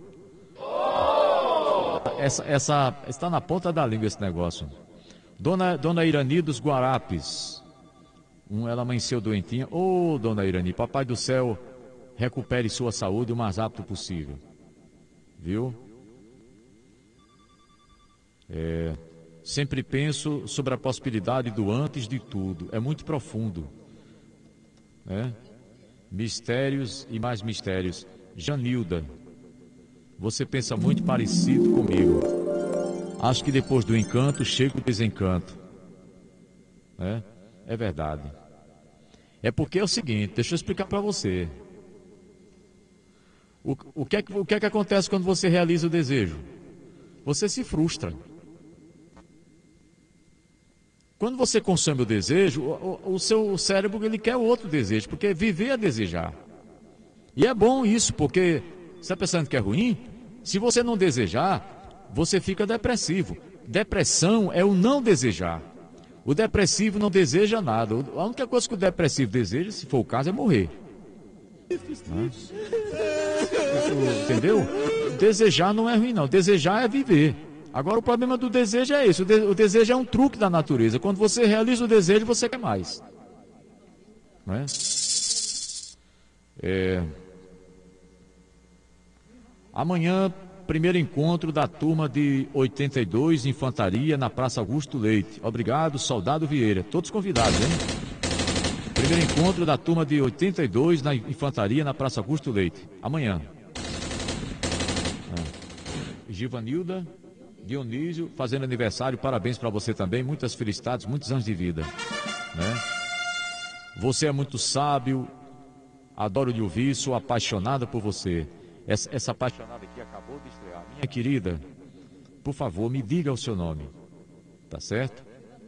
Essa, essa, está na ponta da língua esse negócio. Dona, Dona Irani dos Guarapes. Um, ela amanheceu doentinha. Ô, oh, Dona Irani, papai do céu, recupere sua saúde o mais rápido possível. Viu? É, sempre penso sobre a possibilidade do antes de tudo. É muito profundo. Né? Mistérios e mais mistérios. Janilda, você pensa muito parecido comigo. Acho que depois do encanto chega o desencanto. Né? É verdade. É porque é o seguinte, deixa eu explicar para você. O, o, que é que, o que é que acontece quando você realiza o desejo? Você se frustra. Quando você consome o desejo, o, o, o seu cérebro ele quer outro desejo, porque viver é desejar. E é bom isso, porque você está pensando que é ruim? Se você não desejar, você fica depressivo. Depressão é o não desejar. O depressivo não deseja nada. A única coisa que o depressivo deseja, se for o caso, é morrer. Né? Entendeu? Desejar não é ruim, não. Desejar é viver. Agora, o problema do desejo é esse. O, de, o desejo é um truque da natureza. Quando você realiza o desejo, você quer mais. Não é? É... Amanhã, primeiro encontro da turma de oitenta e dois, Infantaria, na Praça Augusto Leite. Obrigado, Soldado Vieira. Todos convidados, hein? Primeiro encontro da turma de oitenta e dois, na Infantaria, na Praça Augusto Leite. Amanhã. É. Givanilda, Dionísio, fazendo aniversário. Parabéns para você também. Muitas felicidades, muitos anos de vida. Né? Você é muito sábio. Adoro lhe ouvir. Sou apaixonada por você. Essa, essa apaixonada aqui acabou de estrear. Minha querida, por favor, me diga o seu nome. Tá certo?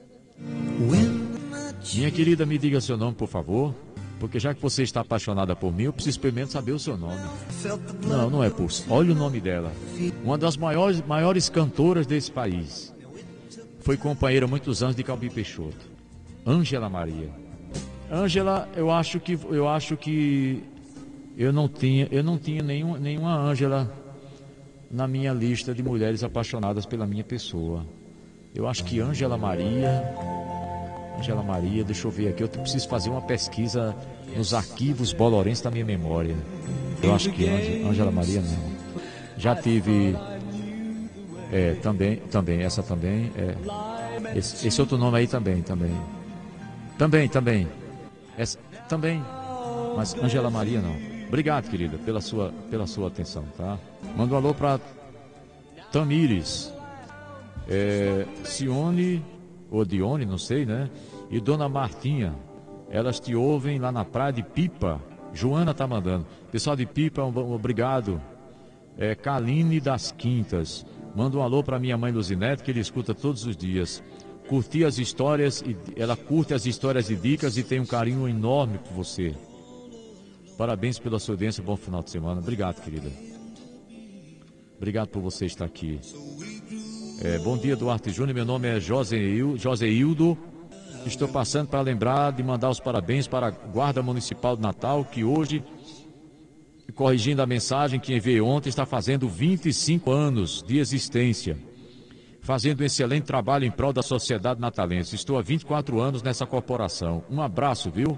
Minha querida, me diga o seu nome, por favor. Porque já que você está apaixonada por mim, eu preciso primeiro saber o seu nome. Não, não é por... Olha o nome dela. Uma das maiores, maiores cantoras desse país. Foi companheira há muitos anos de Calbi Peixoto. Ângela Maria. Ângela, eu acho que... Eu acho que... Eu não tinha, eu não tinha nenhum, nenhuma Ângela na minha lista de mulheres apaixonadas pela minha pessoa. Eu acho que Ângela Maria, Ângela Maria, deixa eu ver aqui, eu preciso fazer uma pesquisa nos arquivos bolorenses da minha memória. Eu acho que Ângela Maria não. Já tive, é, também, também, essa também, é, esse, esse outro nome aí também, também. Também, também. Essa, também, mas Ângela Maria não. Obrigado, querida, pela sua, pela sua atenção, tá? Manda um alô para Tamires, é, Cione, ou Dione, não sei, né? E Dona Martinha, elas te ouvem lá na praia de Pipa. Joana tá mandando. Pessoal de Pipa, um, um, obrigado. É, Kaline das Quintas, manda um alô para minha mãe Luzinete, que ele escuta todos os dias. Curti as histórias, e ela curte as histórias e dicas e tem um carinho enorme por você. Parabéns pela sua audiência, bom final de semana. Obrigado, querida. Obrigado por você estar aqui. É, bom dia, Duarte Júnior. Meu nome é Joseil, Joseildo. Estou passando para lembrar de mandar os parabéns para a Guarda Municipal de Natal, que hoje, corrigindo a mensagem que enviei ontem, está fazendo vinte e cinco anos de existência. Fazendo um excelente trabalho em prol da sociedade natalense. Estou há vinte e quatro anos nessa corporação. Um abraço, viu?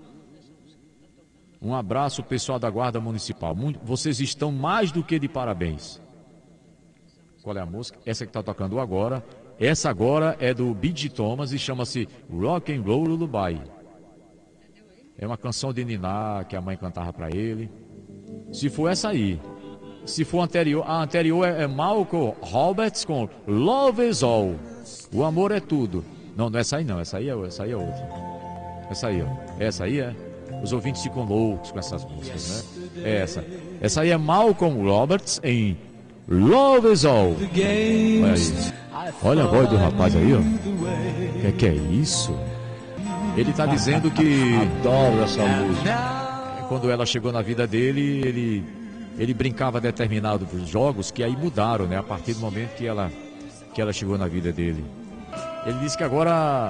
Um abraço, pessoal da Guarda Municipal. Muito, vocês estão mais do que de parabéns. Qual é a música? Essa que está tocando agora. Essa agora é do B J Thomas e chama-se Rock and Roll Lullaby. É uma canção de Niná que a mãe cantava para ele. Se for essa aí, se for anterior, a anterior é, é Malcolm Roberts com Love is All. O amor é tudo. Não, não é essa aí não, essa aí é, essa aí é outra. Essa aí, ó. Essa aí é. Os ouvintes ficam loucos com essas músicas, né? É essa. Essa aí é Malcolm Roberts em Love is All. Olha aí. Olha a voz do rapaz aí, ó. Que que é isso? Ele está dizendo que adoro essa música. Quando ela chegou na vida dele, ele ele brincava determinados jogos que aí mudaram, né? A partir do momento que ela que ela chegou na vida dele. Ele disse que agora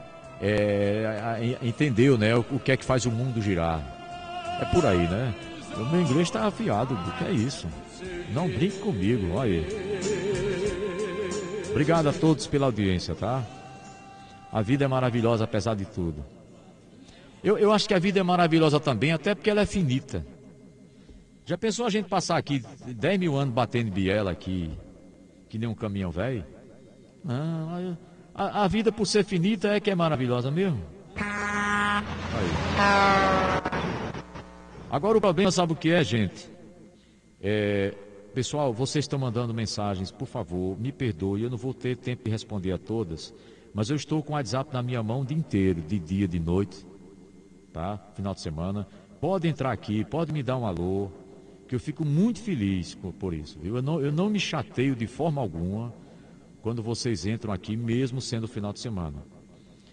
é, entendeu, né? O, o que é que faz o mundo girar. É por aí, né? O meu inglês está afiado. O que é isso? Não brinque comigo, olha aí. Obrigado a todos pela audiência, tá? A vida é maravilhosa apesar de tudo. Eu, eu acho que a vida é maravilhosa também, até porque ela é finita. Já pensou a gente passar aqui dez mil anos batendo biela aqui, que nem um caminhão velho? Não, a, a vida por ser finita é que é maravilhosa mesmo. Aí. Agora o problema, sabe o que é, gente? É... Pessoal, vocês estão mandando mensagens, por favor, me perdoe, eu não vou ter tempo de responder a todas, mas eu estou com o WhatsApp na minha mão o dia inteiro, de dia, de noite, tá? Final de semana. Pode entrar aqui, pode me dar um alô, que eu fico muito feliz por, por isso, viu? Eu não, eu não me chateio de forma alguma quando vocês entram aqui, mesmo sendo final de semana.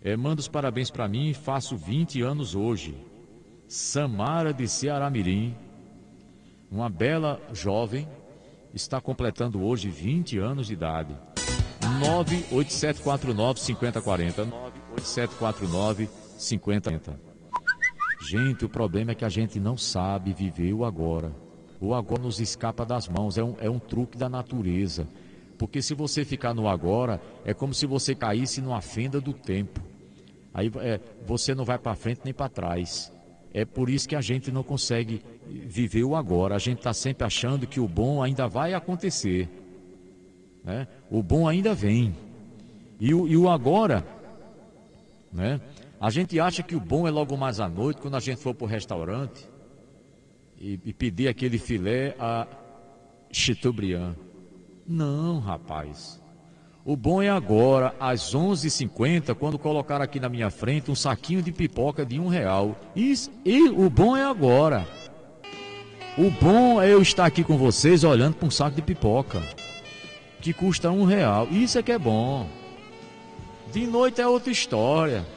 É, manda os parabéns para mim, faço vinte anos hoje. Samara de Ceará-Mirim, uma bela jovem, está completando hoje vinte anos de idade. nove oito sete quatro nove, cinco zero quatro zero, nove oito sete quatro nove, cinco zero quatro zero. Gente, o problema é que a gente não sabe viver o agora. O agora nos escapa das mãos, é um, é um truque da natureza. Porque se você ficar no agora, é como se você caísse numa fenda do tempo. Aí é, você não vai para frente nem para trás. É por isso que a gente não consegue viver o agora. A gente está sempre achando que o bom ainda vai acontecer, né? O bom ainda vem. E o, e o agora, né? A gente acha que o bom é logo mais à noite, quando a gente for para o restaurante e, e pedir aquele filé a Chateaubriand. Não, rapaz. O bom é agora, às onze e cinquenta, quando colocar aqui na minha frente um saquinho de pipoca de um real. Isso, e o bom é agora. O bom é eu estar aqui com vocês olhando para um saco de pipoca que custa um real. Isso é que é bom. De noite é outra história.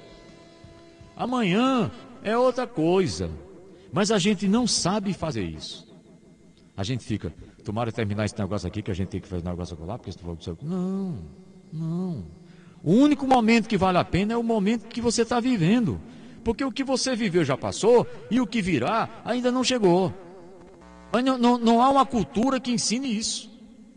Amanhã é outra coisa. Mas a gente não sabe fazer isso. A gente fica, tomara terminar esse negócio aqui, que a gente tem que fazer um negócio lá, porque se for... Não, não. O único momento que vale a pena é o momento que você está vivendo. Porque o que você viveu já passou e o que virá ainda não chegou. Não, não, não há uma cultura que ensine isso.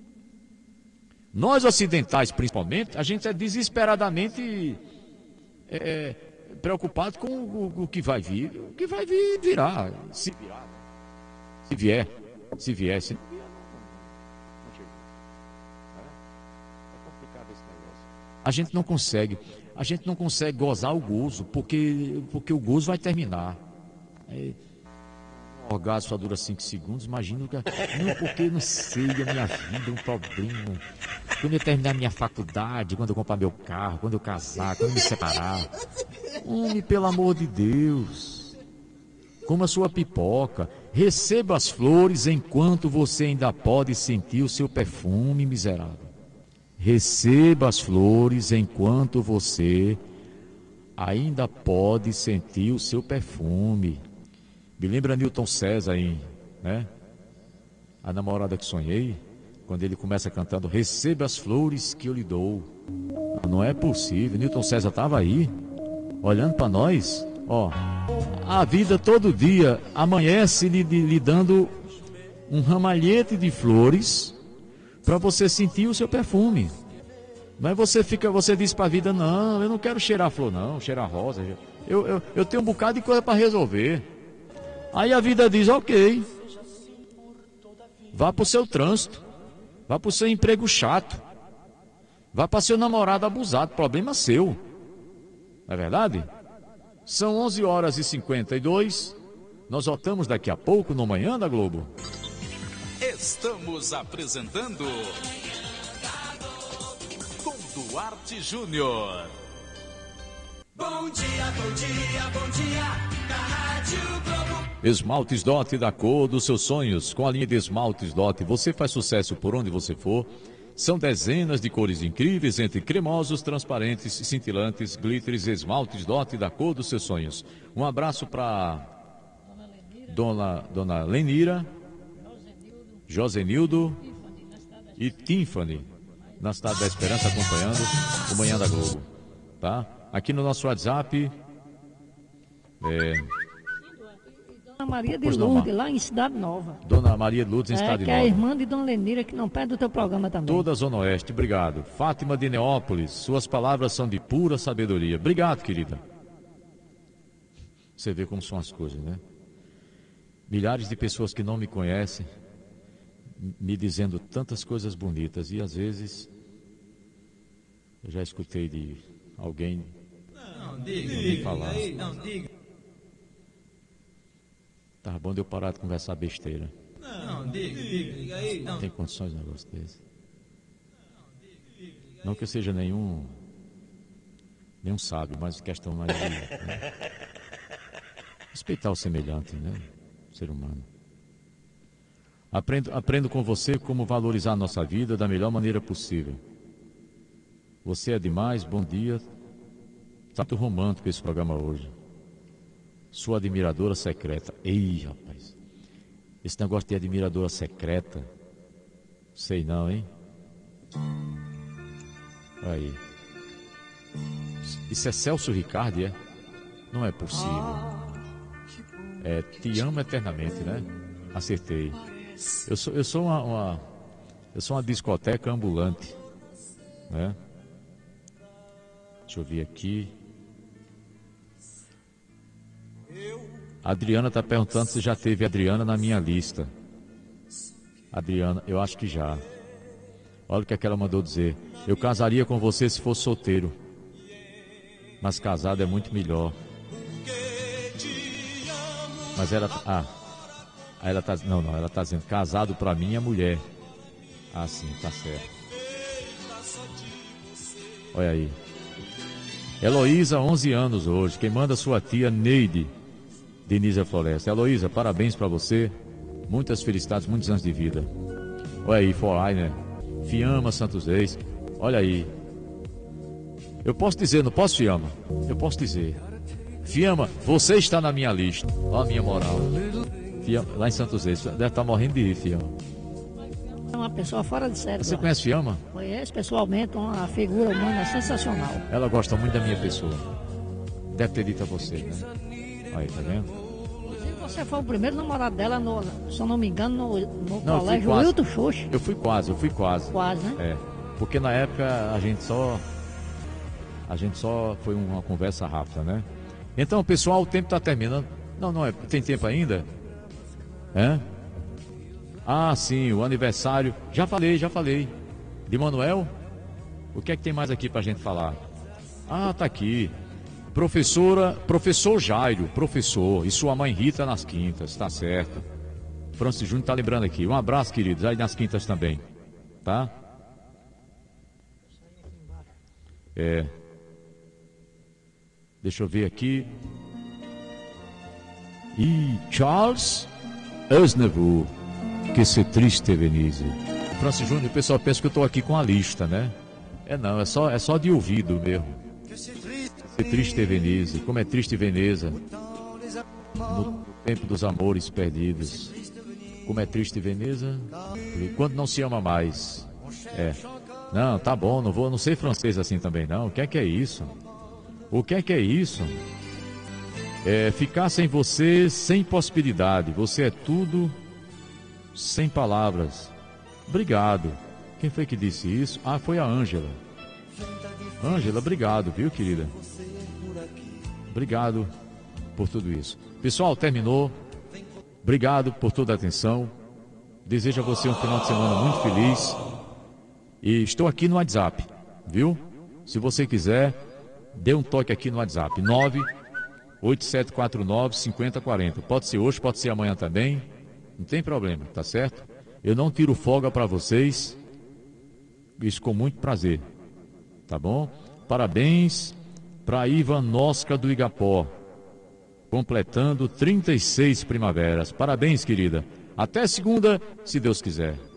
Nós ocidentais, principalmente, a gente é desesperadamente é, preocupado com o, o que vai vir. O que vai vir, virá. Se virar. Se vier. Se vier, se não vier, não, não chega. É complicado esse negócio. A gente não consegue, a gente não consegue gozar o gozo, porque, porque o gozo vai terminar. É, um orgasmo só dura cinco segundos, imagina que. Não, porque não sei, a minha vida é um problema. Quando eu terminar minha faculdade, quando eu comprar meu carro, quando eu casar, quando eu me separar. Homem, pelo amor de Deus. Coma sua pipoca. Receba as flores enquanto você ainda pode sentir o seu perfume, miserável. Receba as flores enquanto você ainda pode sentir o seu perfume. Me lembra Newton César, hein, né? A namorada que sonhei, quando ele começa cantando, receba as flores que eu lhe dou. Não é possível, Newton César estava aí, olhando para nós. Ó, a vida todo dia amanhece lhe, lhe dando um ramalhete de flores para você sentir o seu perfume. Mas você fica, você diz para a vida, não, eu não quero cheirar flor não, cheirar rosa. Eu, eu, eu tenho um bocado de coisa para resolver. Aí a vida diz, ok, vá para o seu trânsito, vá para o seu emprego chato, vá para seu namorado abusado, problema seu. Não é verdade? São onze horas e cinquenta e dois. Nós voltamos daqui a pouco no Manhã da Globo. Estamos apresentando com Duarte Júnior. Bom dia, bom dia, bom dia, da Rádio Globo. Esmaltes Dot, da cor dos seus sonhos. Com a linha de Esmaltes Dot, você faz sucesso por onde você for. São dezenas de cores incríveis, entre cremosos, transparentes, cintilantes, glitters, esmaltes Dot, da cor dos seus sonhos. Um abraço para Dona, Dona Lenira, Josenildo e Tiffany, na Cidade da Esperança, acompanhando o Manhã da Globo. Tá? Aqui no nosso WhatsApp... É... Dona Maria de Lourdes, lá em Cidade Nova. Dona Maria de Lourdes, em é, Cidade que Nova. É a irmã de Dona Lenira, que não perde o teu programa também. Toda a Zona Oeste, obrigado. Fátima de Neópolis, suas palavras são de pura sabedoria. Obrigado, querida. Você vê como são as coisas, né? Milhares de pessoas que não me conhecem, me dizendo tantas coisas bonitas. E às vezes, eu já escutei de alguém Não, diga, diga, falar. Aí, não, diga. Tá bom de eu parar de conversar besteira. Não, diga, diga, diga aí. Não tem condições de um negócio desse. Não que eu seja nenhum nenhum sábio, mas questão mais de, né? Respeitar o semelhante, né? O ser humano. Aprendo, aprendo com você como valorizar a nossa vida da melhor maneira possível. Você é demais, bom dia. Tá muito romântico esse programa hoje. Sua admiradora secreta. Ei, rapaz. Esse negócio de admiradora secreta. Sei não, hein? Aí. Isso é Celso Ricardi, é? Não é possível. É, te amo eternamente, né? Acertei. Eu sou, eu sou uma, uma eu sou uma discoteca ambulante, né? Deixa eu ver aqui. A Adriana está perguntando se já teve Adriana na minha lista. Adriana, eu acho que já. Olha o que, é que ela mandou dizer. Eu casaria com você se fosse solteiro. Mas casado é muito melhor. Mas ela... Ah, ela tá... Não, não, ela está dizendo casado para mim é mulher. Ah, sim, tá certo. Olha aí. Heloísa, onze anos hoje. Quem manda sua tia Neide de Nízia Floresta. Heloísa, parabéns para você. Muitas felicidades, muitos anos de vida. Olha aí, Forai, né? Fiamma, Santos Reis. Olha aí. Eu posso dizer, não posso, Fiamma? Eu posso dizer. Fiamma, você está na minha lista. Olha a minha moral. Fiamma, lá em Santos Reis. Deve estar morrendo de rir, Fiamma. É uma pessoa fora de série. Você conhece Fiamma? Conheço pessoalmente, uma figura humana sensacional. Ela gosta muito da minha pessoa. Deve ter dito a você, né? Aí, tá vendo? Você foi o primeiro namorado dela, no, se eu não me engano, no, no não, colégio Wilton Xuxa. Eu fui quase, eu fui quase. Quase, né? É, porque na época a gente só... A gente só foi uma conversa rápida, né? Então, pessoal, o tempo está terminando. Não, não é. Tem tempo ainda? É? Ah, sim, o aniversário. Já falei, já falei. De Manuel? O que é que tem mais aqui pra gente falar? Ah, tá aqui. Professora, professor Jairo, professor. E sua mãe Rita nas quintas, tá certo. Francis Júnior tá lembrando aqui. Um abraço, queridos. Aí nas quintas também. Tá? É. Deixa eu ver aqui. E Charles Aznavour. Que se triste, Venise. Francis Júnior, o pessoal pensa que eu estou aqui com a lista, né? É não, é só, é só de ouvido mesmo. Que triste, Venise. Como é triste Veneza. No tempo dos amores perdidos. Como é triste Veneza. E quando não se ama mais. É. Não, tá bom, não vou, não sei francês assim também não. O que é que é isso? O que é que é isso? É ficar sem você, sem possibilidade. Você é tudo, sem palavras. Obrigado. Quem foi que disse isso? Ah, foi a Ângela. Ângela, obrigado, viu, querida? Obrigado por tudo isso. Pessoal, terminou. Obrigado por toda a atenção. Desejo a você um final de semana muito feliz. E estou aqui no WhatsApp, viu? Se você quiser, dê um toque aqui no WhatsApp. nove oito sete quatro nove cinco zero quatro zero. Pode ser hoje, pode ser amanhã também. Não tem problema, tá certo? Eu não tiro folga para vocês. Isso com muito prazer. Tá bom? Parabéns para Ivan Nosca do Igapó. Completando trinta e seis primaveras. Parabéns, querida. Até segunda, se Deus quiser.